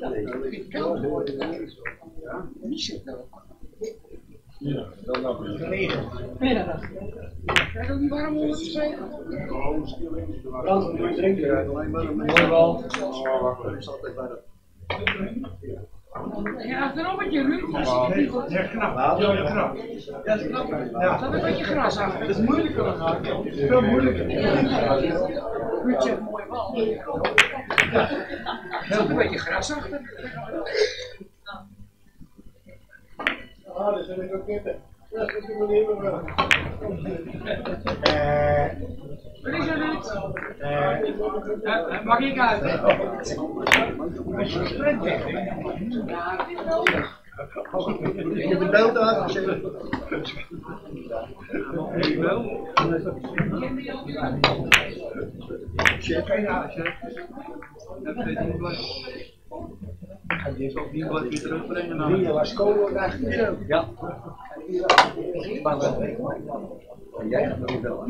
Wie zit nou? ja, dat loopt niet. Middag. Krijg je ook niet warm onder te spelen? Dan moet je drinken. Alleen maar een mooi bal. Dat is altijd bij de. Ja, achterop met je Ruud. Ja, knap. Ja, knap. Dat is knap. Ja. Dat is een beetje gras achter. Dat is moeilijker dan gaan. Het is veel moeilijker. Ruud zegt mooi bal. Er zit een beetje gras achter. Ah, dat zijn ook kippen. Dat is natuurlijk niet meer wel. Wat is er, Ruud? Mag ik uit? Als je gesprek bent. Ik heb het beeld uitgezet. Chef. Die is ook niet wat weer terugbrengen naar. Die was kolen achter. Ja. En jij gaat nog wel.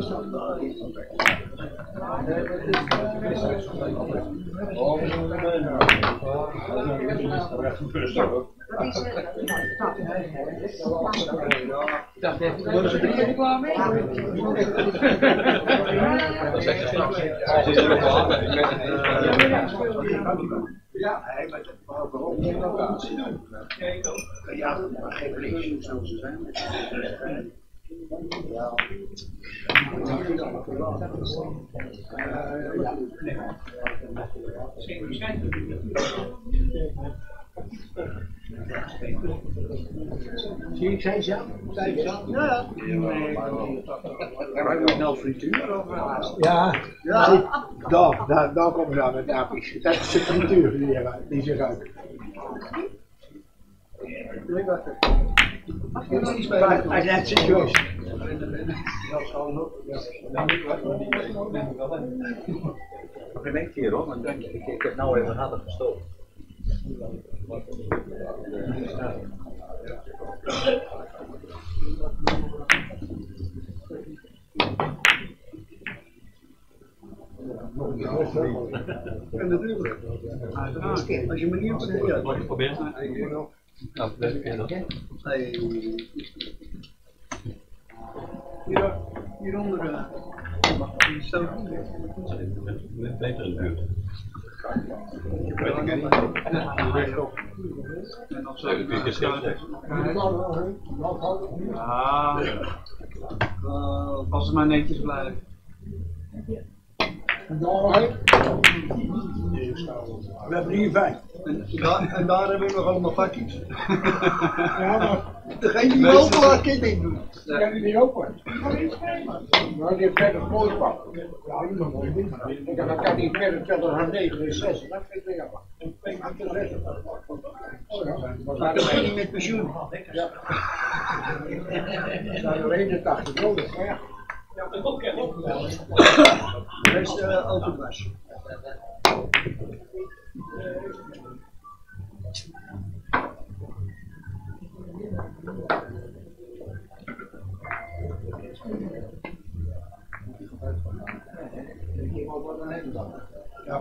Dacht even, worden ze er klaar mee? Dat zeg je straks. Ze is er ook wel aan. Ja, hij met waarom geen locatie. Ja, maar geen berichtje zoals ze zijn. Ja. Zie ik zijn ja? Ja. Daar heb nou frituur over. Ja. Daar komen we aan met apies. Dat is de frituur die ze ruiken. Hij zegt serieus. Nog geen keer hoor, maar ik heb nou even harder gestoken. En natuurlijk. Als je me niet op een hele. Wat je probeert? Nou, dat is hieronder staat beter in de buurt. En dan zou ik als het maar netjes blijft. We hebben hier 5. En daar hebben we nog allemaal vakjes. Ja, maar degene die open laat kind in doen. Kan je niet open? Nou, die heeft verder voorpak. Ja, die nog mooi doen. Dan kan die verder verder gaan 9 en 6. Dat vind ik jammer. Maar dan ben je met pensioen. Ja. Dat is er 81 nodig, maar ja. Dat is autobus. Ja,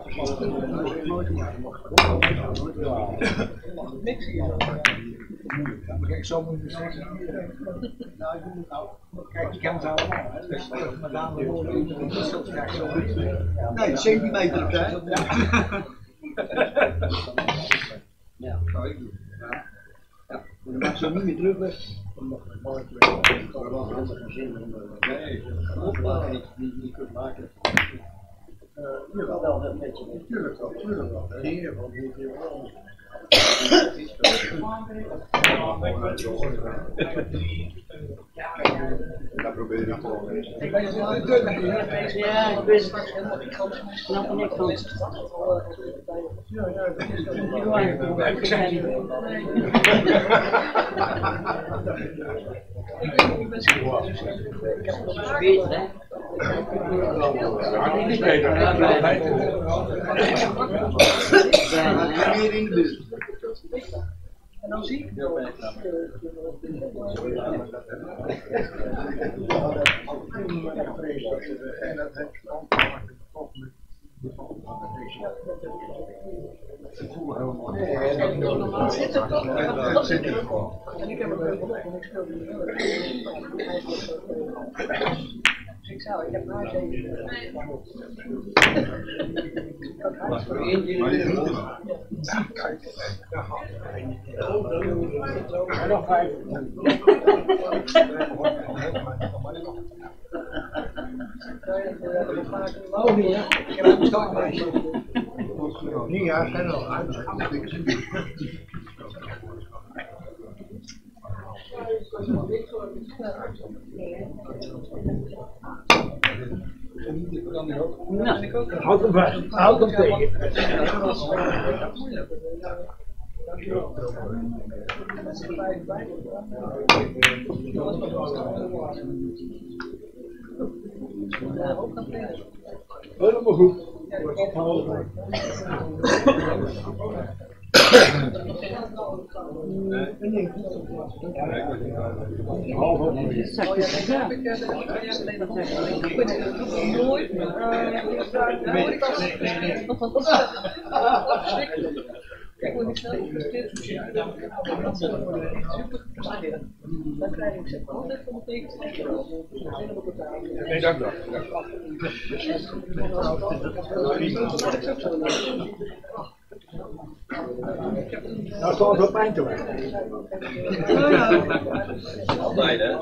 maar kijk, zo moet je zeggen. Kijk, je kan het allemaal. Dus met name de woorden in de zo krijg je zo niet. Nee, centimeter op zijn. Ja. Ja, maar dat zo niet meer terug weg. Dan mag het mooi weer. Ik kan er wel handig gaan zin niet kunt maken. Wel dat beetje. Tuurlijk wel. Hier, want hier wel. Daar probeer je toch wel eens. Ja, ik wist het. Snap er niks van. Ik zei niet. Beter, hè? En dan zie ik het wel. Zit er toch? En ik heb het ook en ik speel ik zou, ik heb haar zeker. En nog 5. Oh nee, ik heb een startmeisje. Nee, ja, zijn al uit. Houd hem vast, houd hem tegen. Helemaal goed. Ik word niet snel gefrustreerd. Dan krijg ik ze altijd van de tegenstelling. Nee, dank u wel. Nou staat het op mijn terrein. Altijd, hè?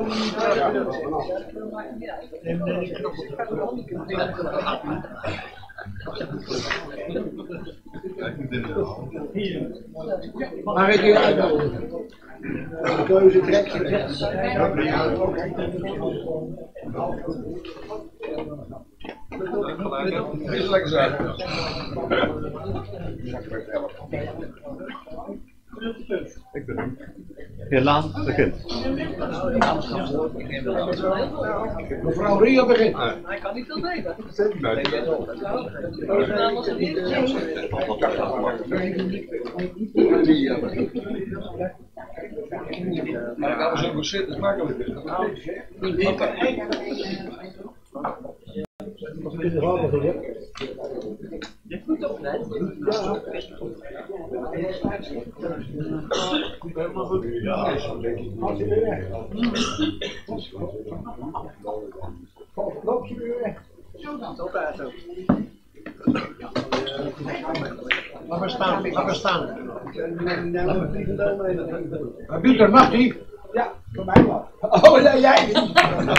Mag ik je uitnodigen? De keuze trek je rechts. Ja, oké. Is lekker zo. Ik ben hem. Heer Laan begint. Mevrouw Ria begint. Hij kan niet veel beter. Maar ik had zo ontzettend makkelijk. Je voet op, hè? Loop je weer weg. Laat maar staan, laat maar staan. Pieter, mag die? Ja, voor mij wel. Oh, ja, jij niet.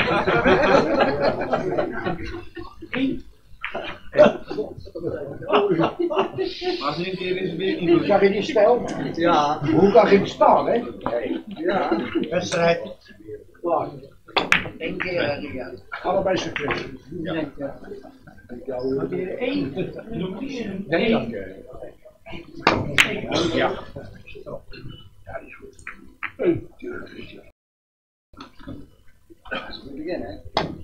Maar één keer is het weer niet goed. Zag je die stijl? Ja. Hoe kan je staan, hè? Ja. Wedstrijd. Klaar. Eén keer, Ria. Allebei succes. Ja. Eén. Nee, dank je. Ja. Ja, die is goed. Beginnen.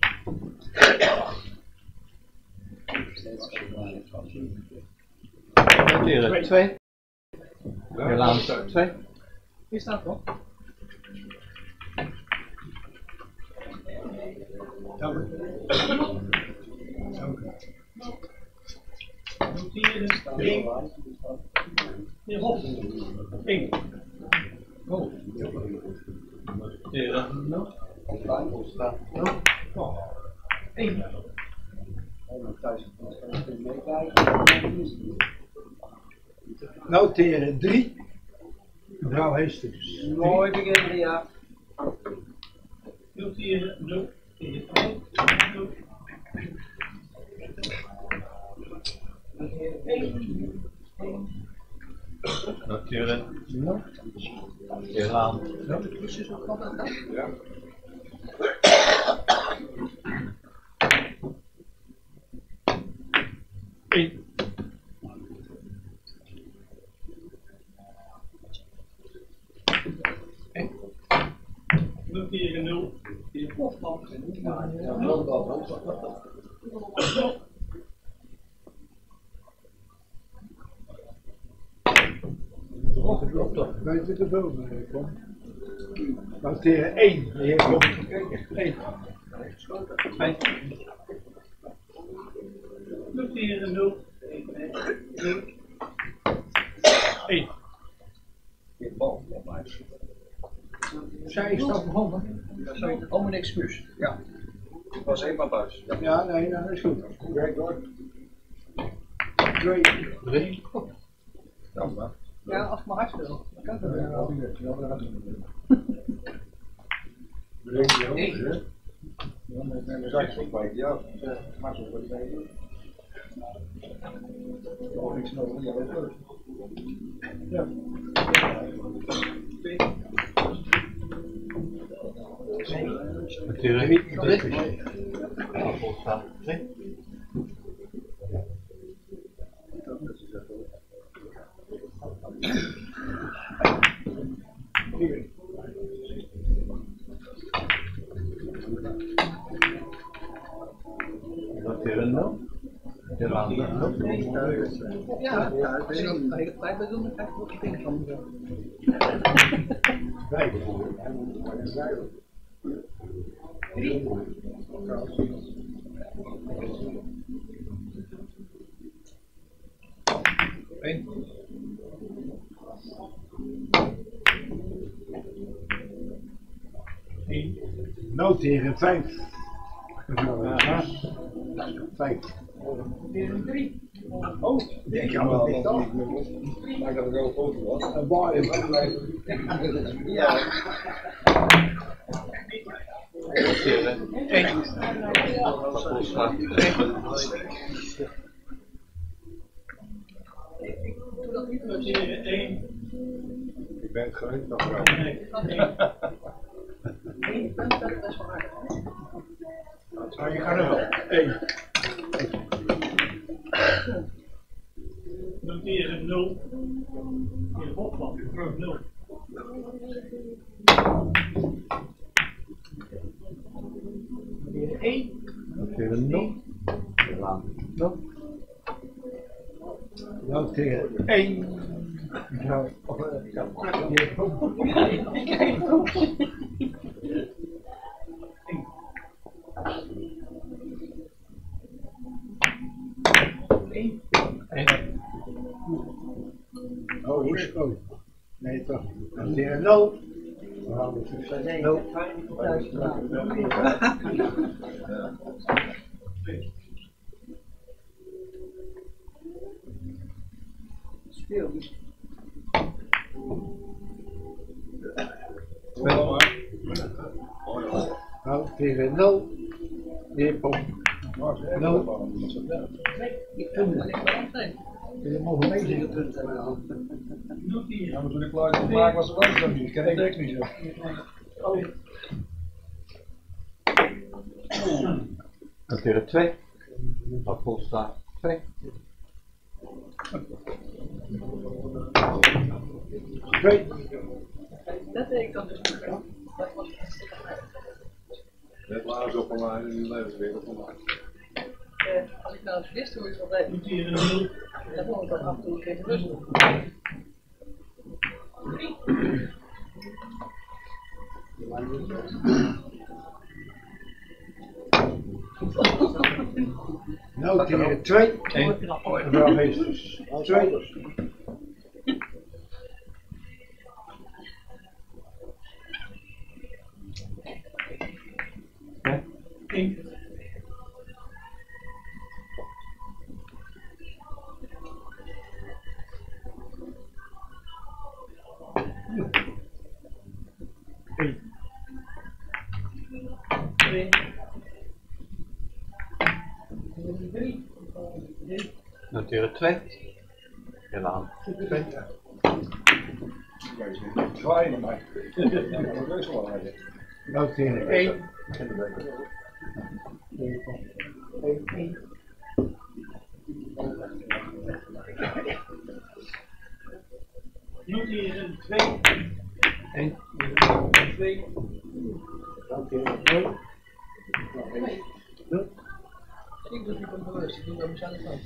Noteren 2. Heer Laan 2. Wie staat nog? Noteren 3. Mevrouw Heestings. Mooi begin, Ria. Noteren. Heer Laan. Ja. Noteren 0. Weet je te veel, kom. Noteren 1. De heer komt. 1. Noteren 0. 1. Zij is dat begonnen. Oh, mijn excuus. Ja. Ik was even thuis. Ja, nee, dat is goed. Werk door. 2. 3. Ja, maar. Ja, als het maar hard wil. Dan kan het wel. Ja. Noteren 3. Afval staat 3. Noteren 0. Heer Laan 0. Ja, wij bedoelen het echt wat ik denk van. 5. 3. Noteren 5. 5. Noteren 3. Oh, denk je wel niet dan? Maar dat er ook foto was. En waar is dat? Ja. Ik ben het gewend nog wel. Maar je gaat er wel. 1. Noteren 0. In Hopland, terug 0. Noteren 1. Noteren 0. Noteren 1. Nou, oh, hoe is het? Oh, nee toch. Noteren 0. Speel. Nou, tegen 0. Neerpomp. 0. Je mogen meezingen punten met de hand. Ja, maar toen ik klaar was, was het nog niet. Ik ken het niet zo. Noteren 2. Wat volstaat 2. 2. Dat deed ik dan dus niet. Net laatst op online in de levenswereld online. Als ik nou eens wist hoe ik dat deed, dan vond ik dat af en toe een keer rustig. Nou, tegen 2. Mevrouw Meesters. 2. Noteren 2. Helaas. 2. Zwaaien maar. Dat is wel aardig. Nou, tegen 1. Noteren 2. 1. 2. Dan tegen 0. Ik doe het niet bewust, ik doe dat mezelf ook.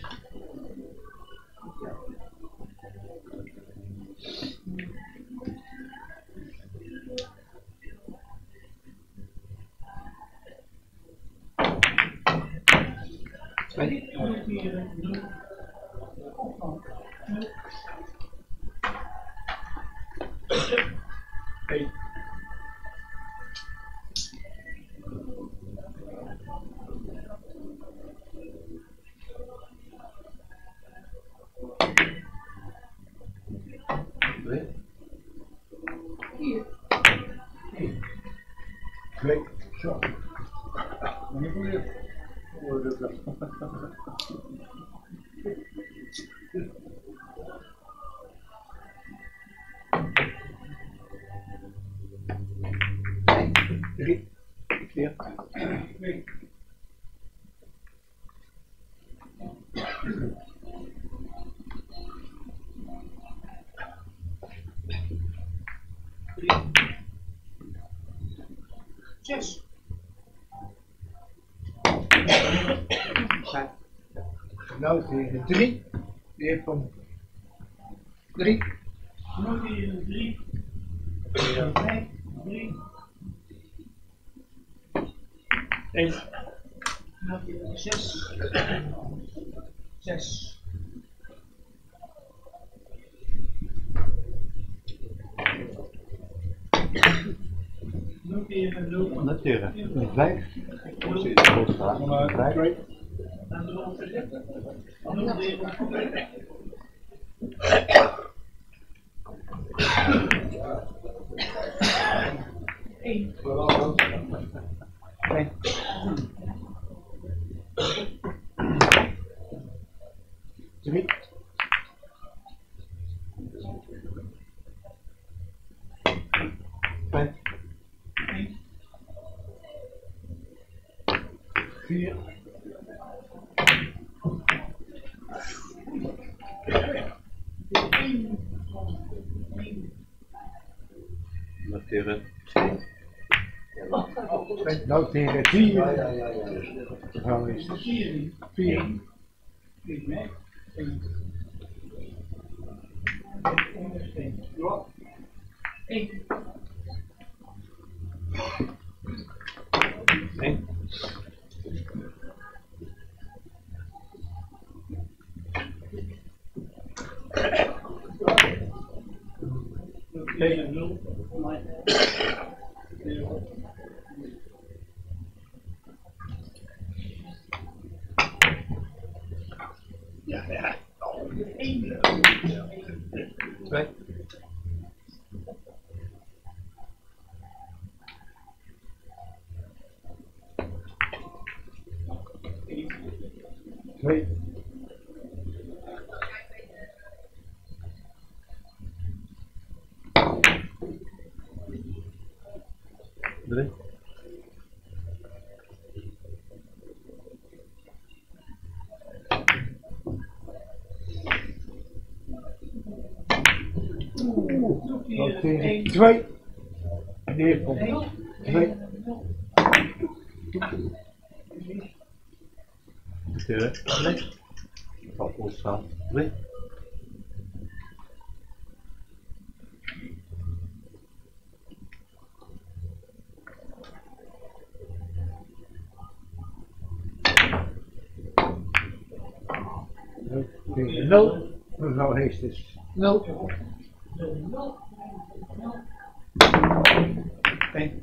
Noteren 0. Zo. Manipuleer. Drie. 4. Zes. Nou, tegen 3. Weer van 3. Noteren 3. 5. 3. 1. Noteren 6. 6. Noteren 0. Noteren 5. Volstaat 5. Noteren. Nou tegen 4. Dan is het 4. Dan tegen 2. Meneer komt 2. Valt ons staan. 3. Tegen 0. Mevrouw Heesters 0. 1.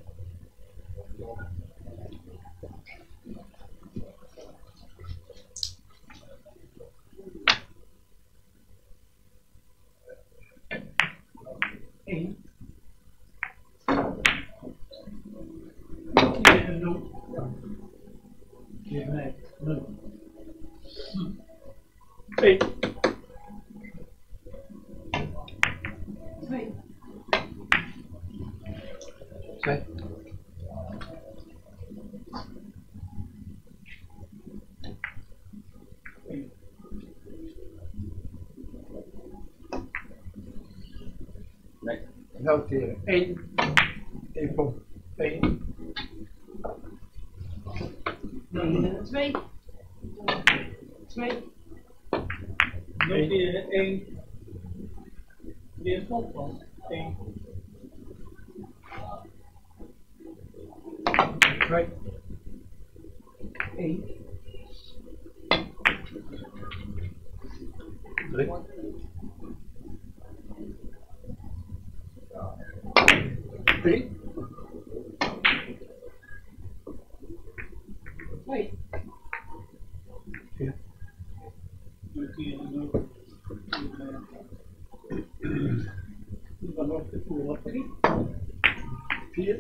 Nou tegen 1. 1 komt 1. 2. 2. Nog weer 1. Weer volk 1. 2. 1. 3. 3. 2. 4. Dan nog de voer 3. 4.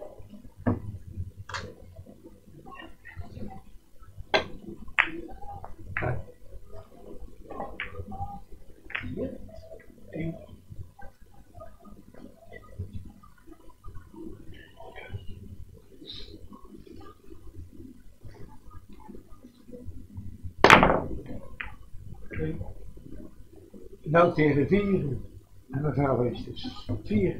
1. Nou tegen 4. En mevrouw Heesters 4.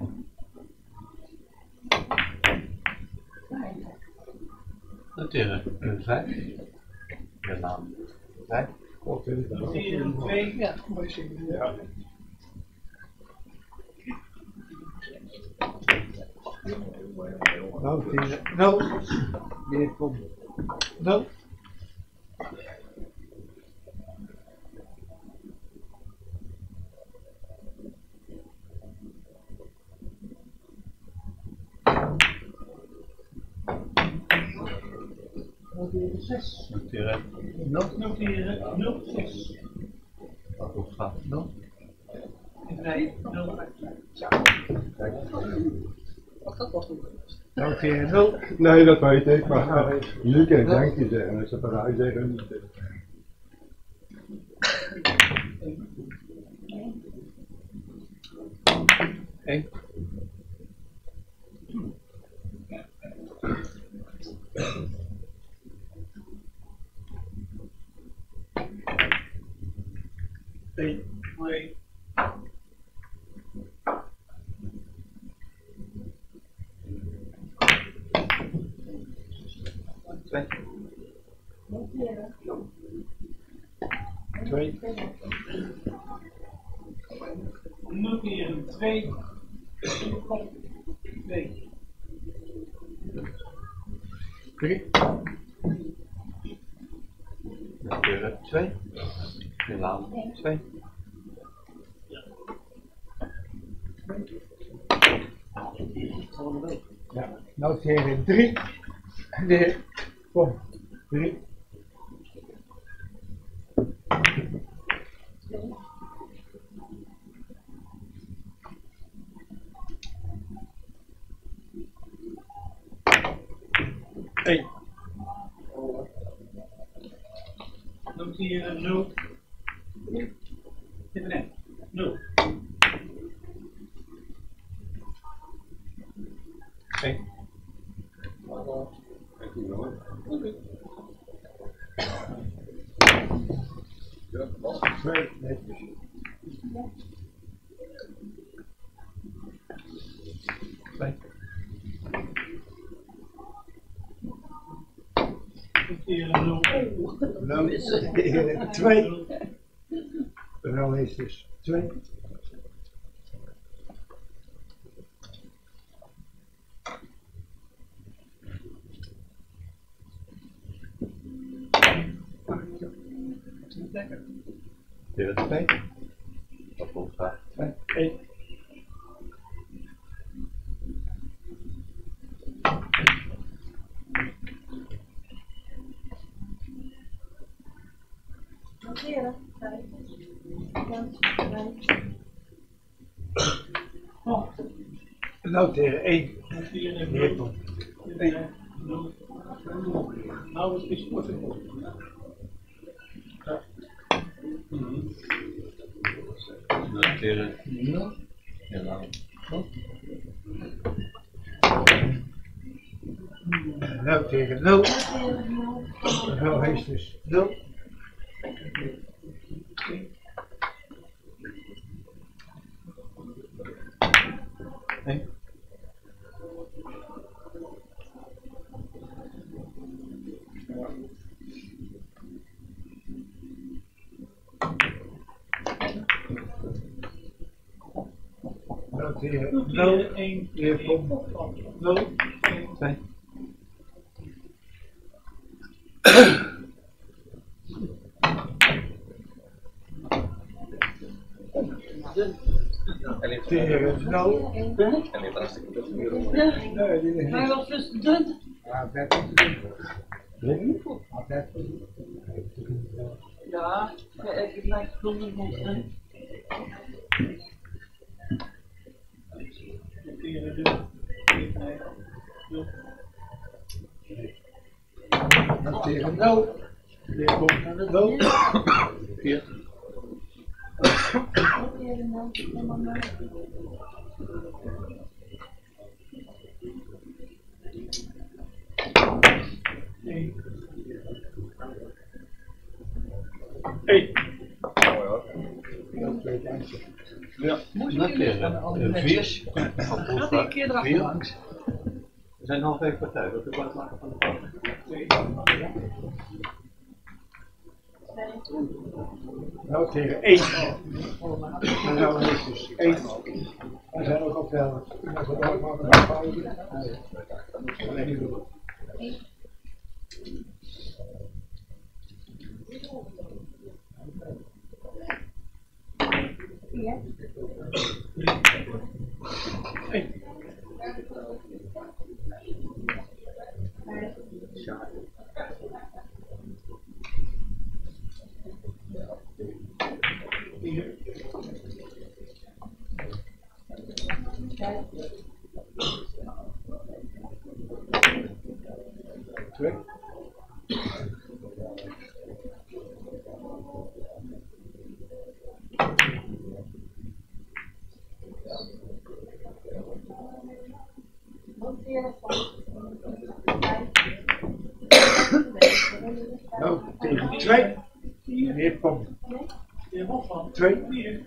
Dan tegen 5. De naam 5. Of in het 4 en 2. Ja, mooi zien. ja. Nou tegen 0. Meer komt 0. Noteren 6. Noteren. Noteren 06. Wat goed gaat. 0. 3, 0. Wat dat was goed. Noteren 0. Nee, dat weet ik, maar jullie kunnen dankje zeggen, als ze bij mij zeggen niet. Eén. Twee. Noteren 2. 2. 3. Noteren 2. Milaan 2. Ja, noteren 3. Nee, kom. 3. Eén. Noteren 0. Even in. 0. 1. Twee. Netjes. Noteren 0. Dan is het 2. Dan is het dus 2. Noteren 2. Wat goed gaat. 2. 1. Noteren. Noteren 1. Noteren Meer 0. komt. 0. Nou, het is kort. Noteren 0. Milaan. Noteren 0. Dan is het dus 0. Eén. Noteren 0. 1. Meer komt. 0. 2. Noteren 0. Nee, die is Hij niet. was dus dun. Ja, dat is Ja, ik blijf zonder monster. Noteren 0. Noteren 0. Meer komt naar de 0. 4. Ja, noteren 4. Van Gaat die een keer erachter 4. langs. We zijn nog even partij. Wat ik maken van de foto. Noteren 1. En nou is het dus 1. We zijn ook op wel. Als we daar maar een pauze. Twee. Nou, tegen 2. Meneer Pomp. 2.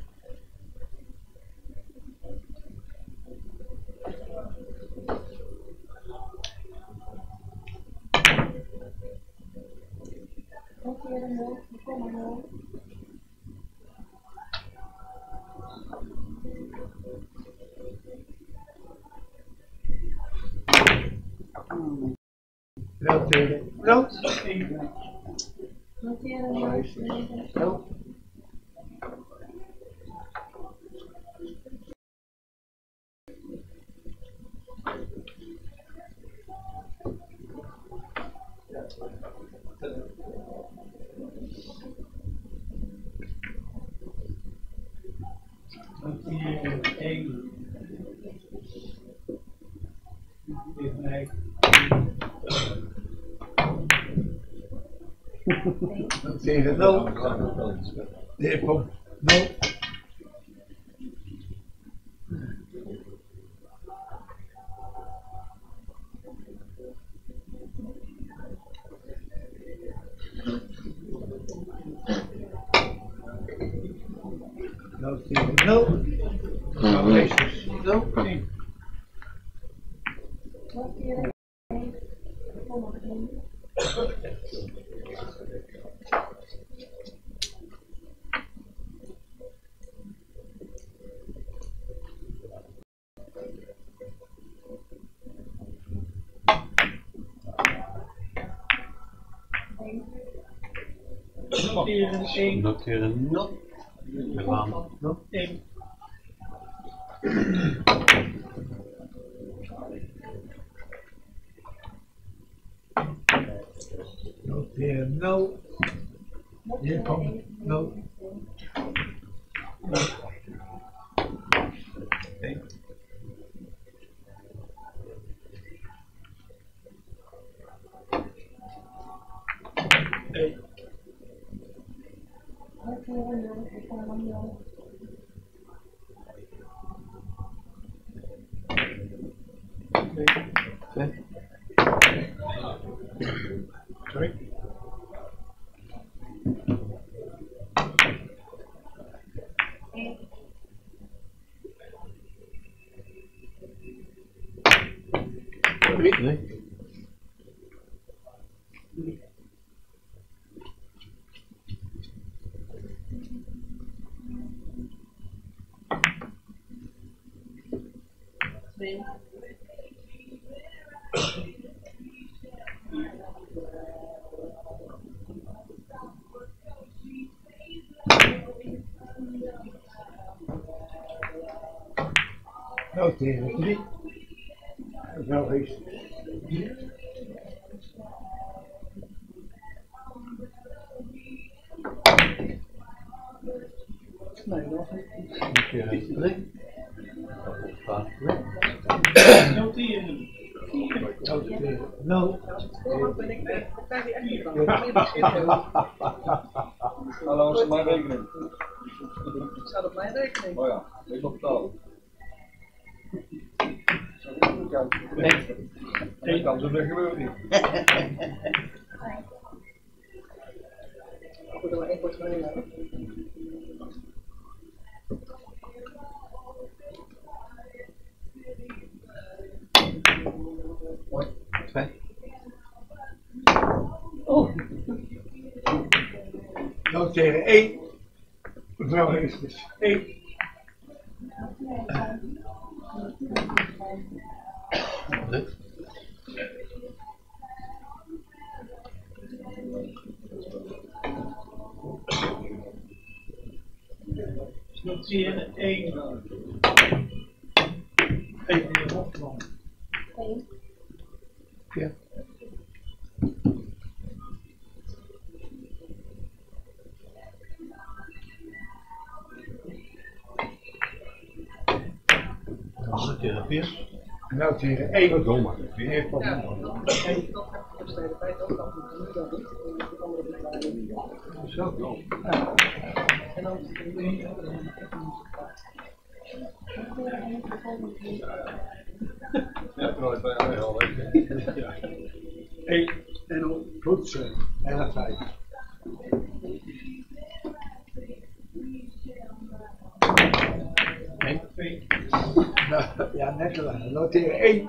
Wel tegen. Wel. Wel. Tegen 0. De heer Pomp 0. Nou tegen 0. Nou meesters 0. 1. Noteren 0. We gaan 1. Noteren 0. Hier komt 0. 1. Sorry. Nee. Nou tegen 3. Mevrouw Hees. Nee, nog niet. Noteren 3. Dat gaat weg. Noteren 4. Nou tegen 0. Ben ik mee. Dan krijg je echt niet van. Hallo, is het mijn rekening? Het staat op mijn rekening. Oh ja, ik nog betalen. Nee. Dat gebeurt niet. Ik moet er maar één portemonnee hebben. Oh. Nou tegen 1. Mevrouw Hees dus 1. Dit. Noteren 1. Even de Hofman. 1. Ja. tegen 4. Nou tegen 1. Domme. Weer van Ja, dat is de hele tijd ook al nu dan niet. De andere bedrijven. Zo, dom. En dan Ja, terwijl ik bij jou al weet. 1 en 0. Goed zo. En dan 5. Ja, net zo lang. Nou tegen 1.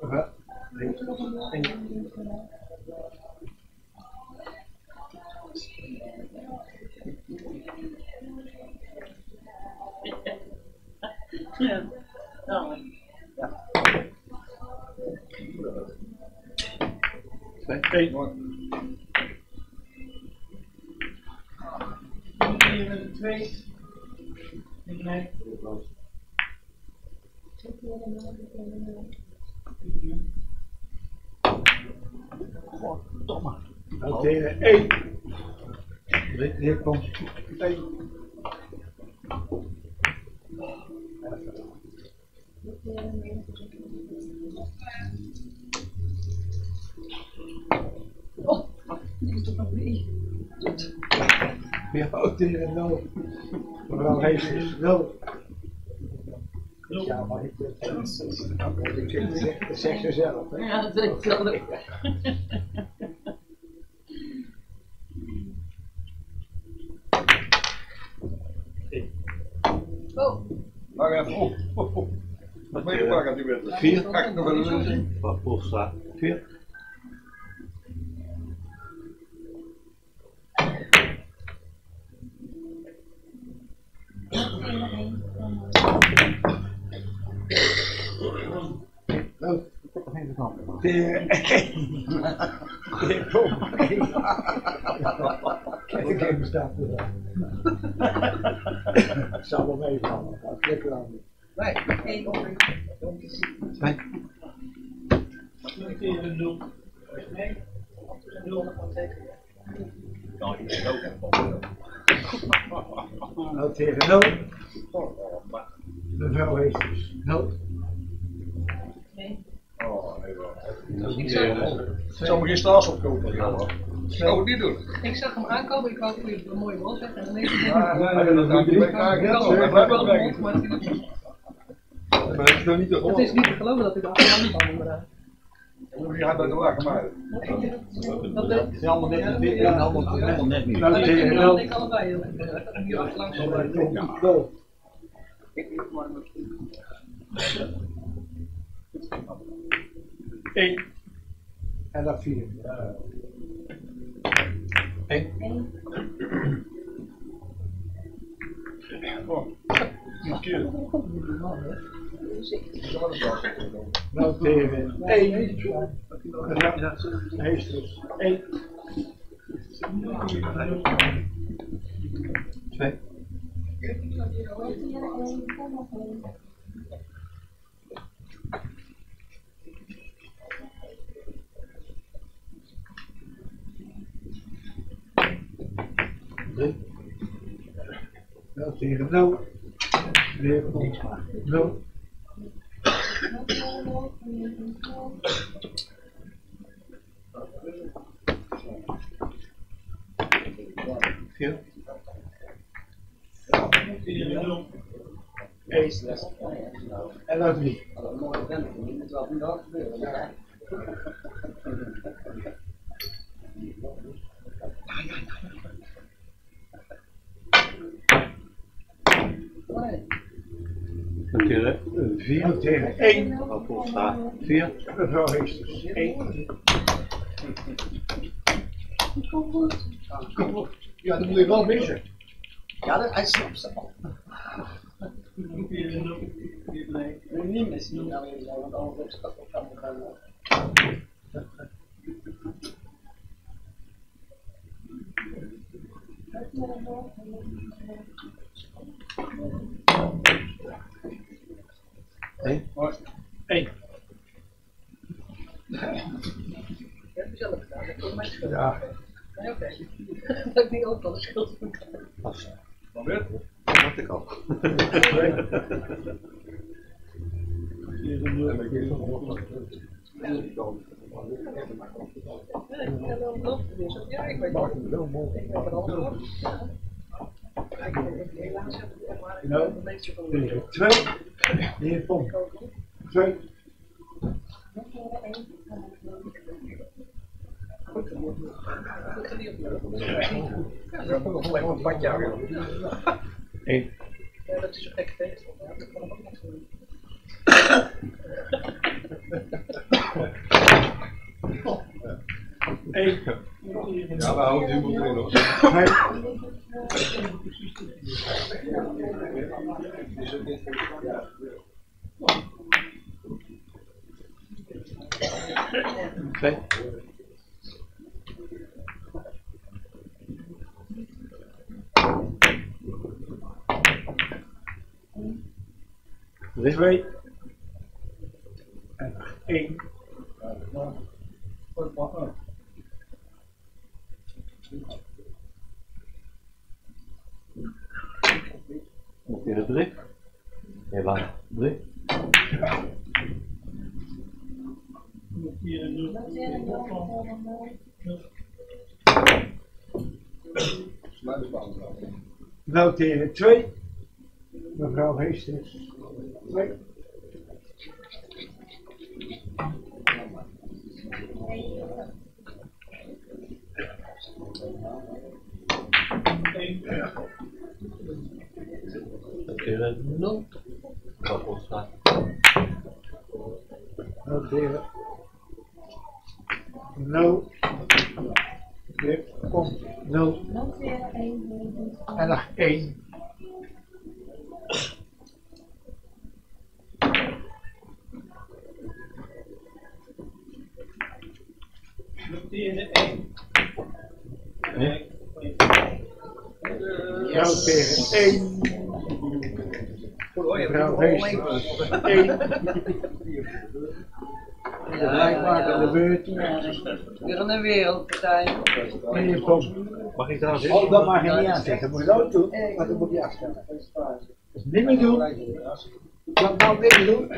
Ja. Nou. Nou tegen 1. Hier komt 1. Ja, tegen 0. Mevrouw Heesjes, 0. Ja, maar ik zeg ze zelf. Hè? Ja, dat denk ik wel. Oh. Maar even op. Wat ben je pak aan die wet? 4. Ga ik nog wel eens zien? Wat Polstra 4. Nou, tegen 1. Kom, 1. Kijk, ik sta voor. Het zal wel meevallen. Dat is lekker aan. Nee, 1 of 2. Tegen 0. Nee. 0 van zeker. Nou, ik denk ook even. Nou, tegen 0. Mevrouw Heesters, 0. Oh, nee wel. Ik Zou me geen staals opkopen, joh. Zou het niet doen. Ik zag hem aankomen, ik wou dat hij een mooie bal zegt en ineens Nee, dat kan niet. Ik kan wel een mond, maar het is nog niet te het is niet te geloven dat hij de achterhand kan doen. Je gaat dat maken, maar. Dat Het is allemaal net niet. Allemaal net niet. Nou, tegen 0. ik allebei. Hier langs. Go. Eén. En dan 4. 1. Oh, een keer. Nou tegen 1. Heesters, 1. 2. Nou tegen 0. Weer komt 0. 4. 1. En dan 3. Tegen 4. Tegen 1. Wat Polstra 4. Mevrouw Heesters, 1. Ja, dat moet je wel missen. Ja, dat is soms. Niet missen. Ja, want anders is dat ook allemaal gaan. Eén. 1. Ja. Ja, oké. Dat ik niet ook al de schuld van kan. Pas. Wat weer? Dat had ik al. Ja, ik weet het. Ik heb het al gehoord. Nou, twee. Meneer Tom. Twee. Ja, nog alleen maar een badjager. Eén. Ja, dat is een gekke feest. Eén. Ja, we houden die moet erin nog. Twee. Twee. En één. Nog keer drie. Heel lang. Drie. Noteren 2. Mevrouw Heesters. 2. Noteren 0. Noteren 0. Weer komt 0. En nog 1. Noteren 1. Noteren 1. Mevrouw Heesters 1. Blijkbaar aan de beurt. Weer een wereldpartij. Meneer Tom. Mag ik daar zitten? Oh, dat mag je niet aanzetten. Dat moet je nooit doen, maar dat moet je afstellen. Dus niet meer doen. Dat nou niet meer doen.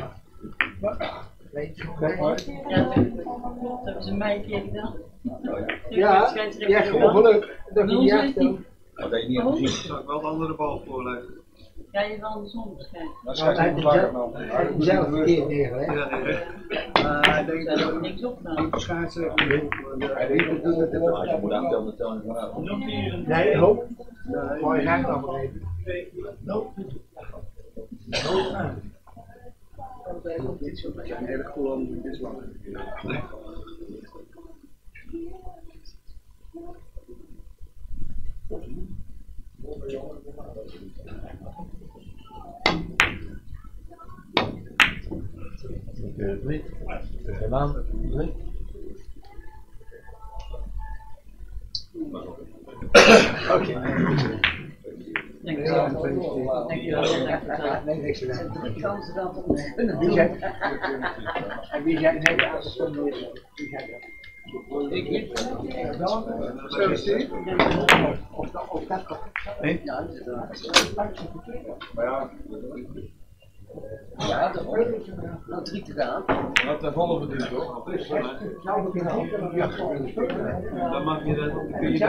Kijk maar. Dat hebben ze mij een keer gedaan. Ja, je hebt gewoon geluk dat je niet afstelt. Dat heb je niet gezien. Zal ik wel de andere bal voorleggen? Ja, je wel andersom waarschijnlijk. Dat Hij heeft hem zelf verkeerd neergelegd. Hij denkt Daar heb ik niks op gedaan. schaatsen. Hij weet het niet. Je moet aan de telling vanaf. Nee, hoop. Maar je gaat allemaal even. Dat zijn hele coole dit is lang. Noteren 3. Heel lang. 3. Oké. Dankjewel. Nee, niks aan. Ik kan ze dan toch Wie zijn? En wie zijn net als wie zijn dat? Of dat toch? Nee? Ja, dat 3 gedaan. Wat de volle verdient hoor. Dan mag je dat.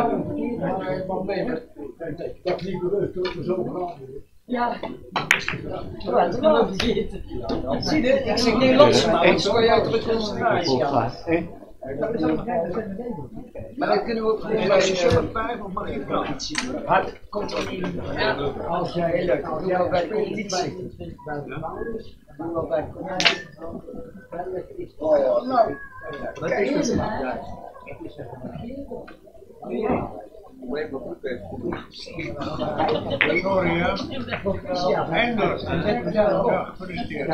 Dat is niet bewust, dat is zo graag. Ja. Wat wel zitten. Zie je, ik zeg niet los, maar anders word je uit de concentratie gaan. Maar dan kunnen we ook gewoon bij de 5 of mag je wel iets zien. Hard. Komt er niet. Ja. Als jij Heel leuk. Doe wel bij politie. Doe wel bij politie. Oh ja, nou. Wat is het? Sorry hè. Eindelijk. Ja, gefeliciteerd.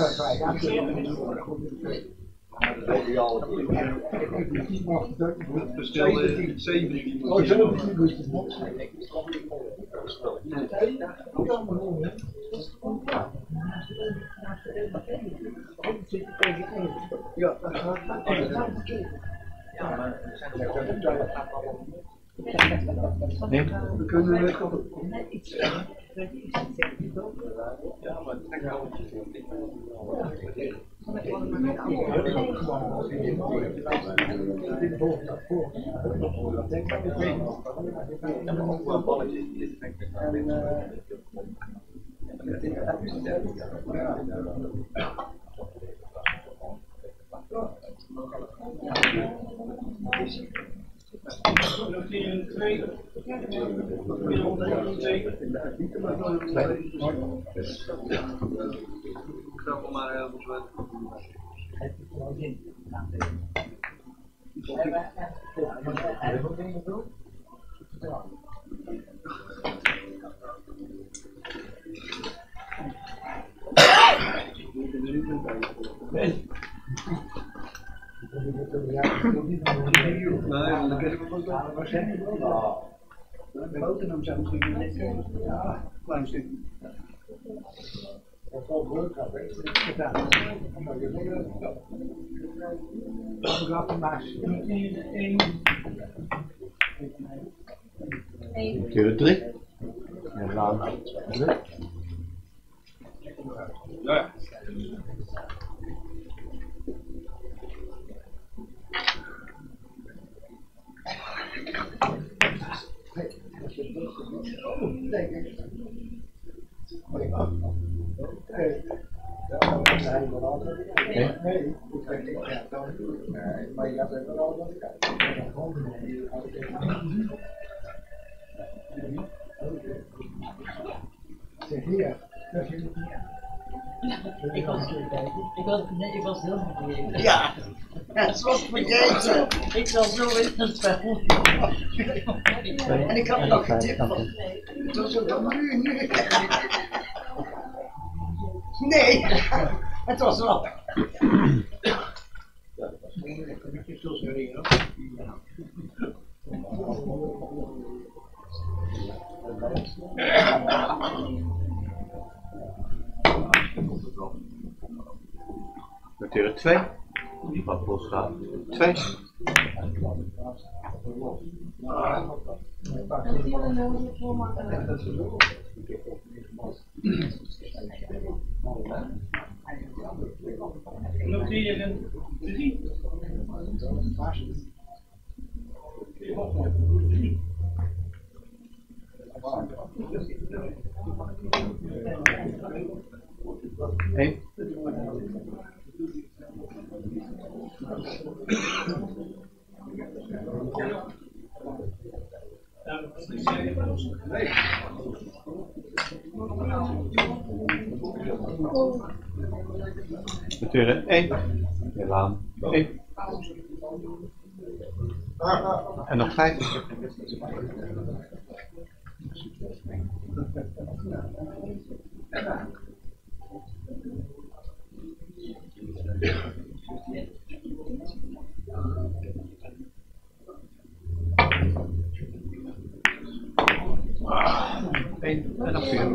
Het bestelde 17. Oh, zo. Ja, Nee? We kunnen het wel. Ja, maar het trekt wel. Boterham zou misschien niet kunnen. Ja, klein stukje. Dat valt leuk af, hè? Gedaan. Keer 3. En dan 3. Ja. Ik was heel vergeten. Ja, het was vergeten. Ik zat zo in het spel. En ik had nog getipt van, het was ook dan nu. Nee, het was wel. Noteren 2. Die van Polstra 2. Noteren 3. Eén. Noteren 1. Helaas 1. En nog 5. En nog 4.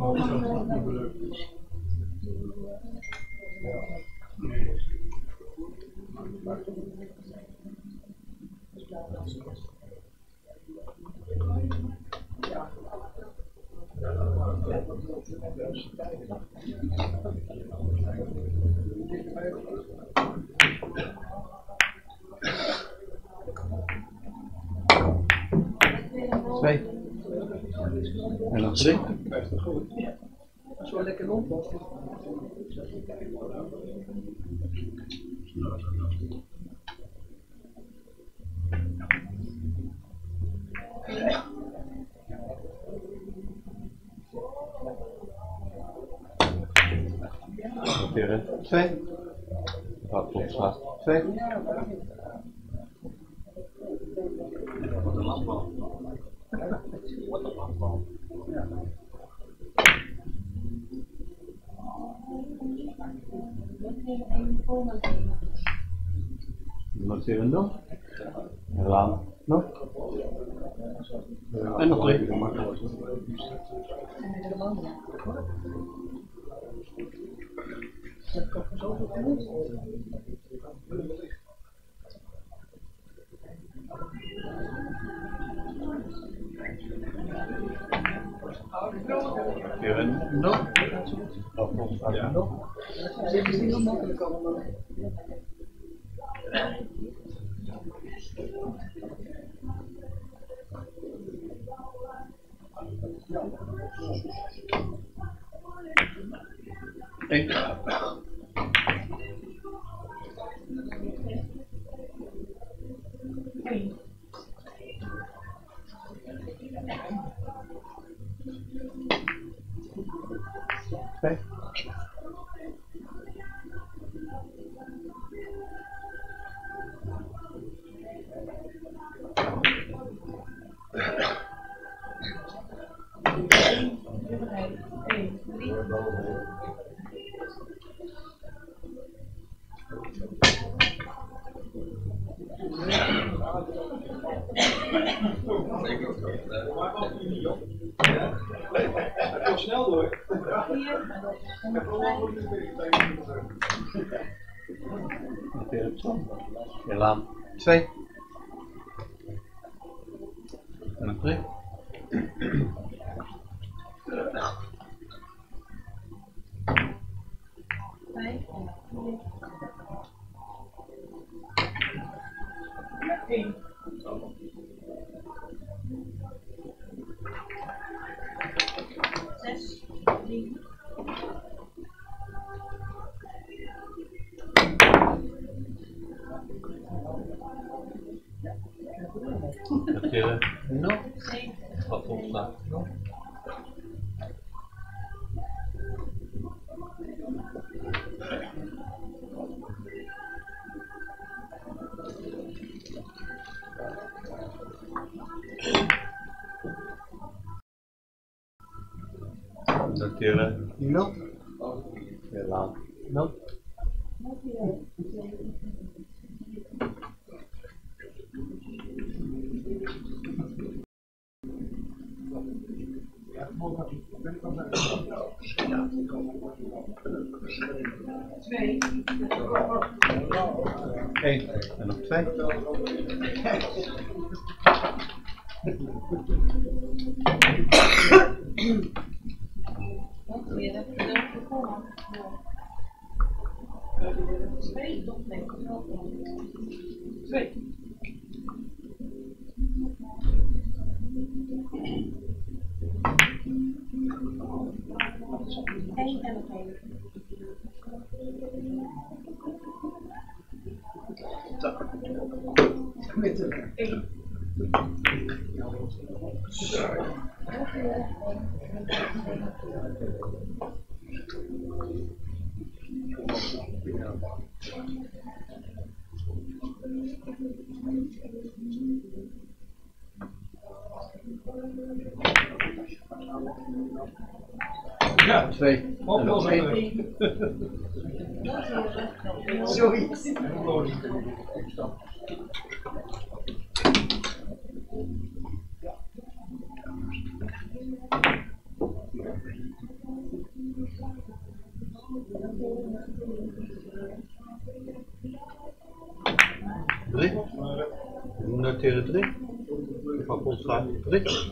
Twee. En nog 3. Zo lekker rond. Noteren 2. Wat Polstra 2. Noteren 0. Helaas 0. En nog 3. Dit is niet zo makkelijk allemaal. Snel door. Laan 2. En een 3. Noteren 0. Laan 0. Twee. 1 en nog 2. Ja, 2. Sorry. Noteren 3. Van Polstra 3.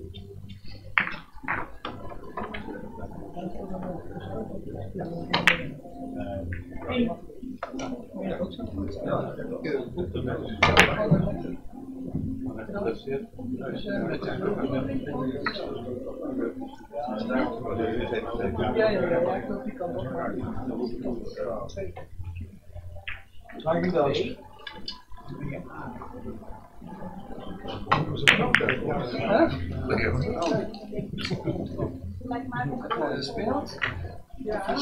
Speelt? Ja,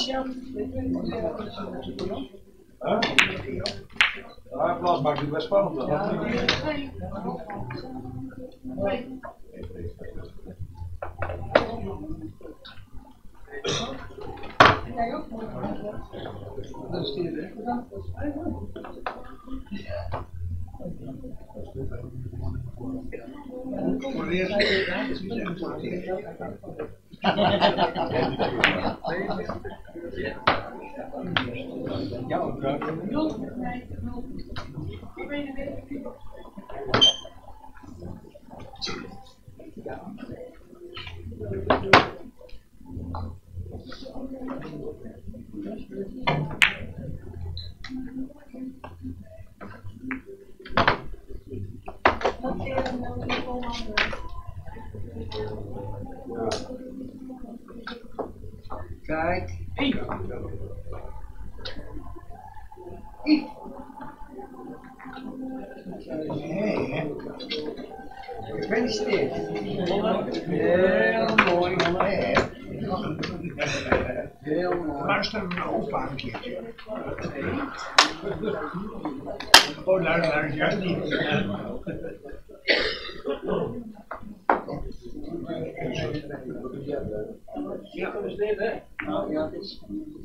Klaas maakt het best spannend. Kijk. Gefeliciteerd. Heel mooi. Heel mooi. Luister naar opa een keertje. Oh, luister juist niet. Ja, dat is dit, hè? Ja, het is.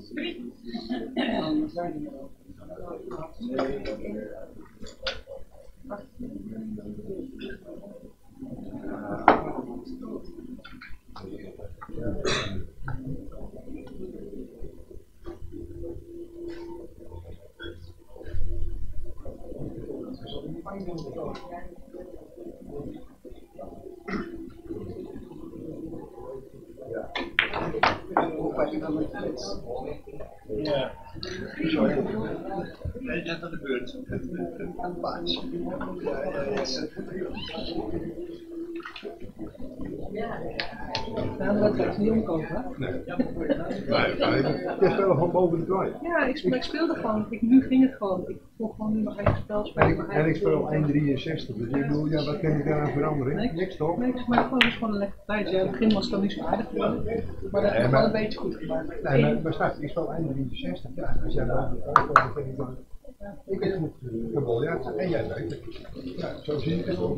Ja. Sorry. Nee, net aan de beurt. Een paardje. Ja, dat gaat niet omkomen. Nee. Je speelde gewoon boven de draai. Ja, ik speelde gewoon. Nu ging het gewoon. Ik kon gewoon niet mijn eigen spel spelen. En ik speel 1,63. Dus ik bedoel, ja, wat kan ik daaraan veranderen? Niks toch? Niks, maar het was gewoon een lekker tijd. Ja, in het begin was het dan niet zo aardig geworden. Maar dat heb ik wel een beetje goed gemaakt. Nee, maar straks, ik speel 1,63. Ja, als jij boven de draai komt, dan vind ik dan. Ik ben goed gebiljarts en jij weet het. Ja, zo zie ik het ook.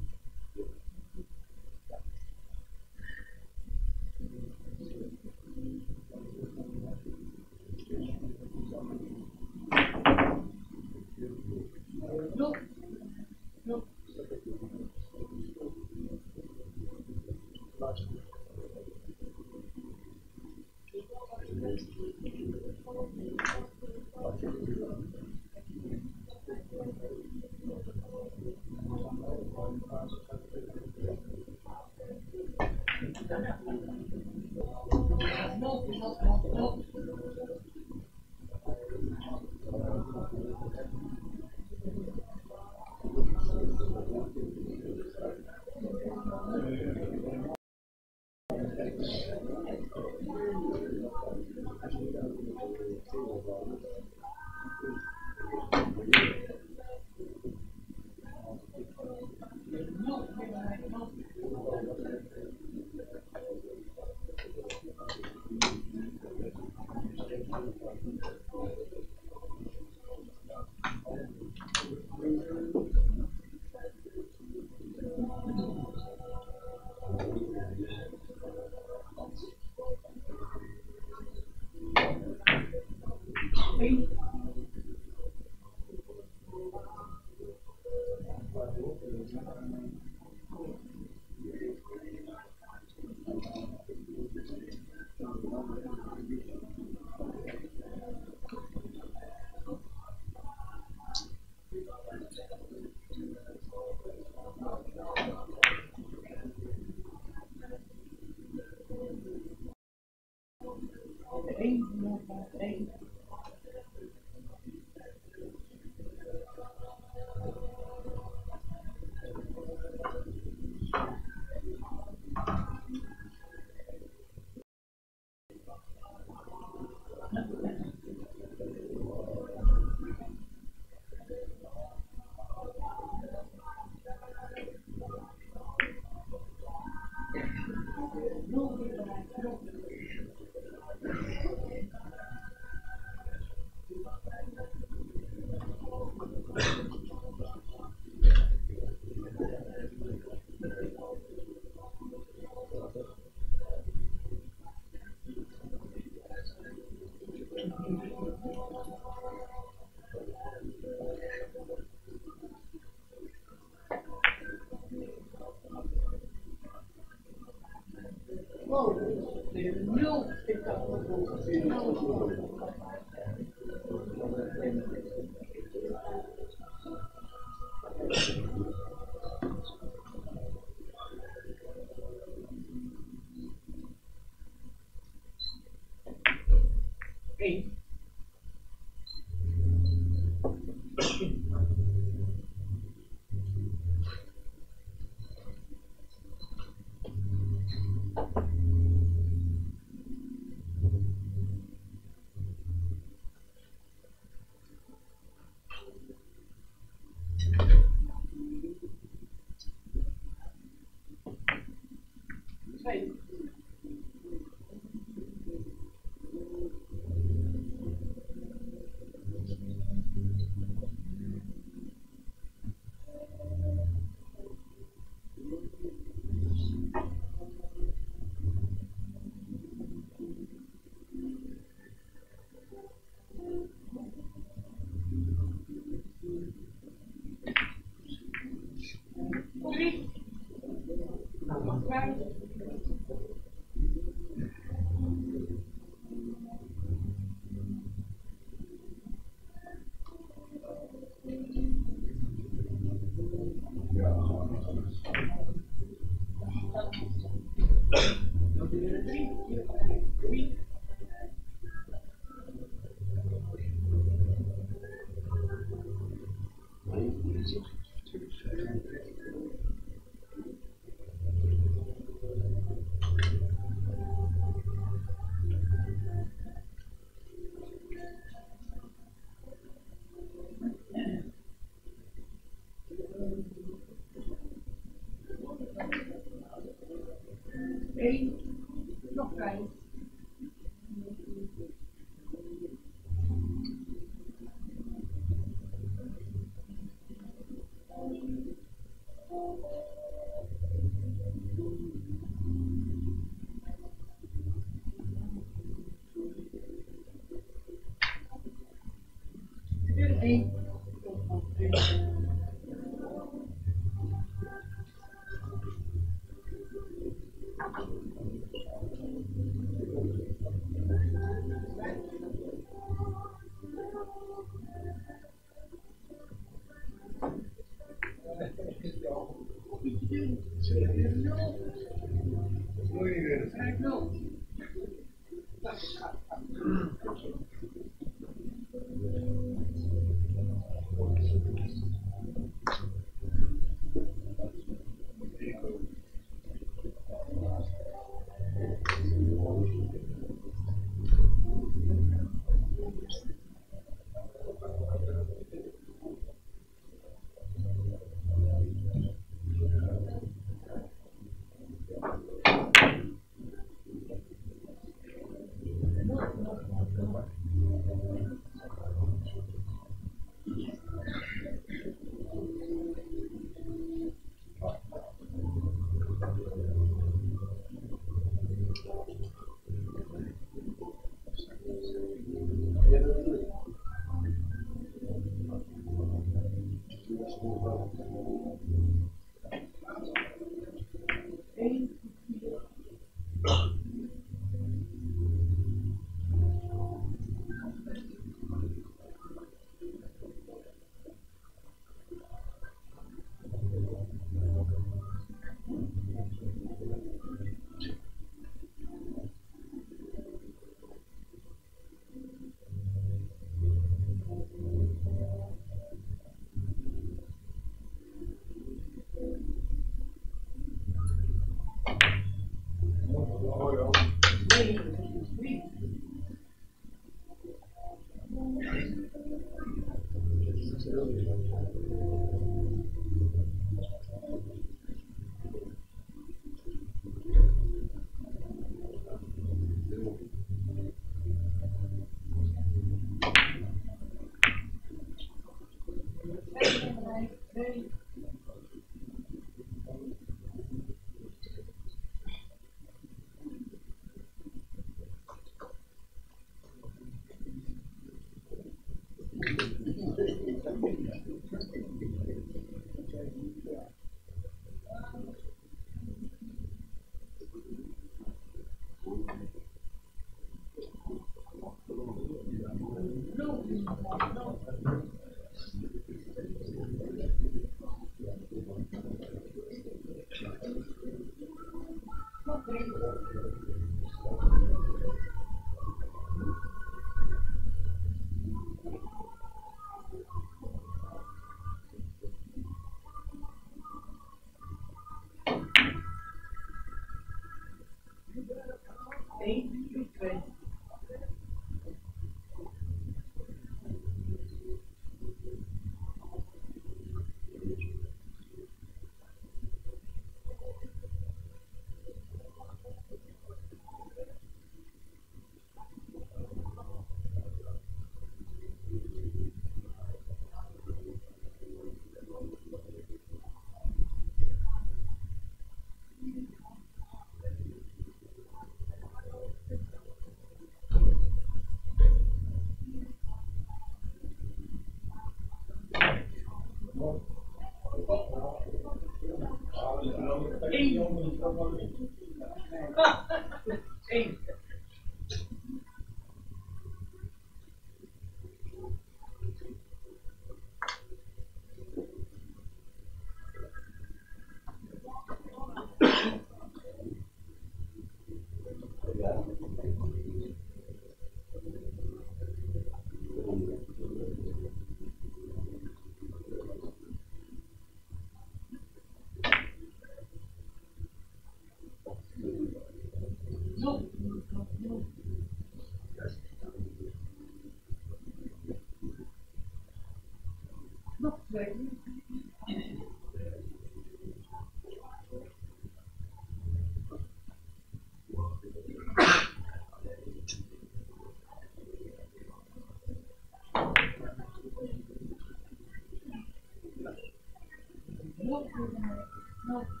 No.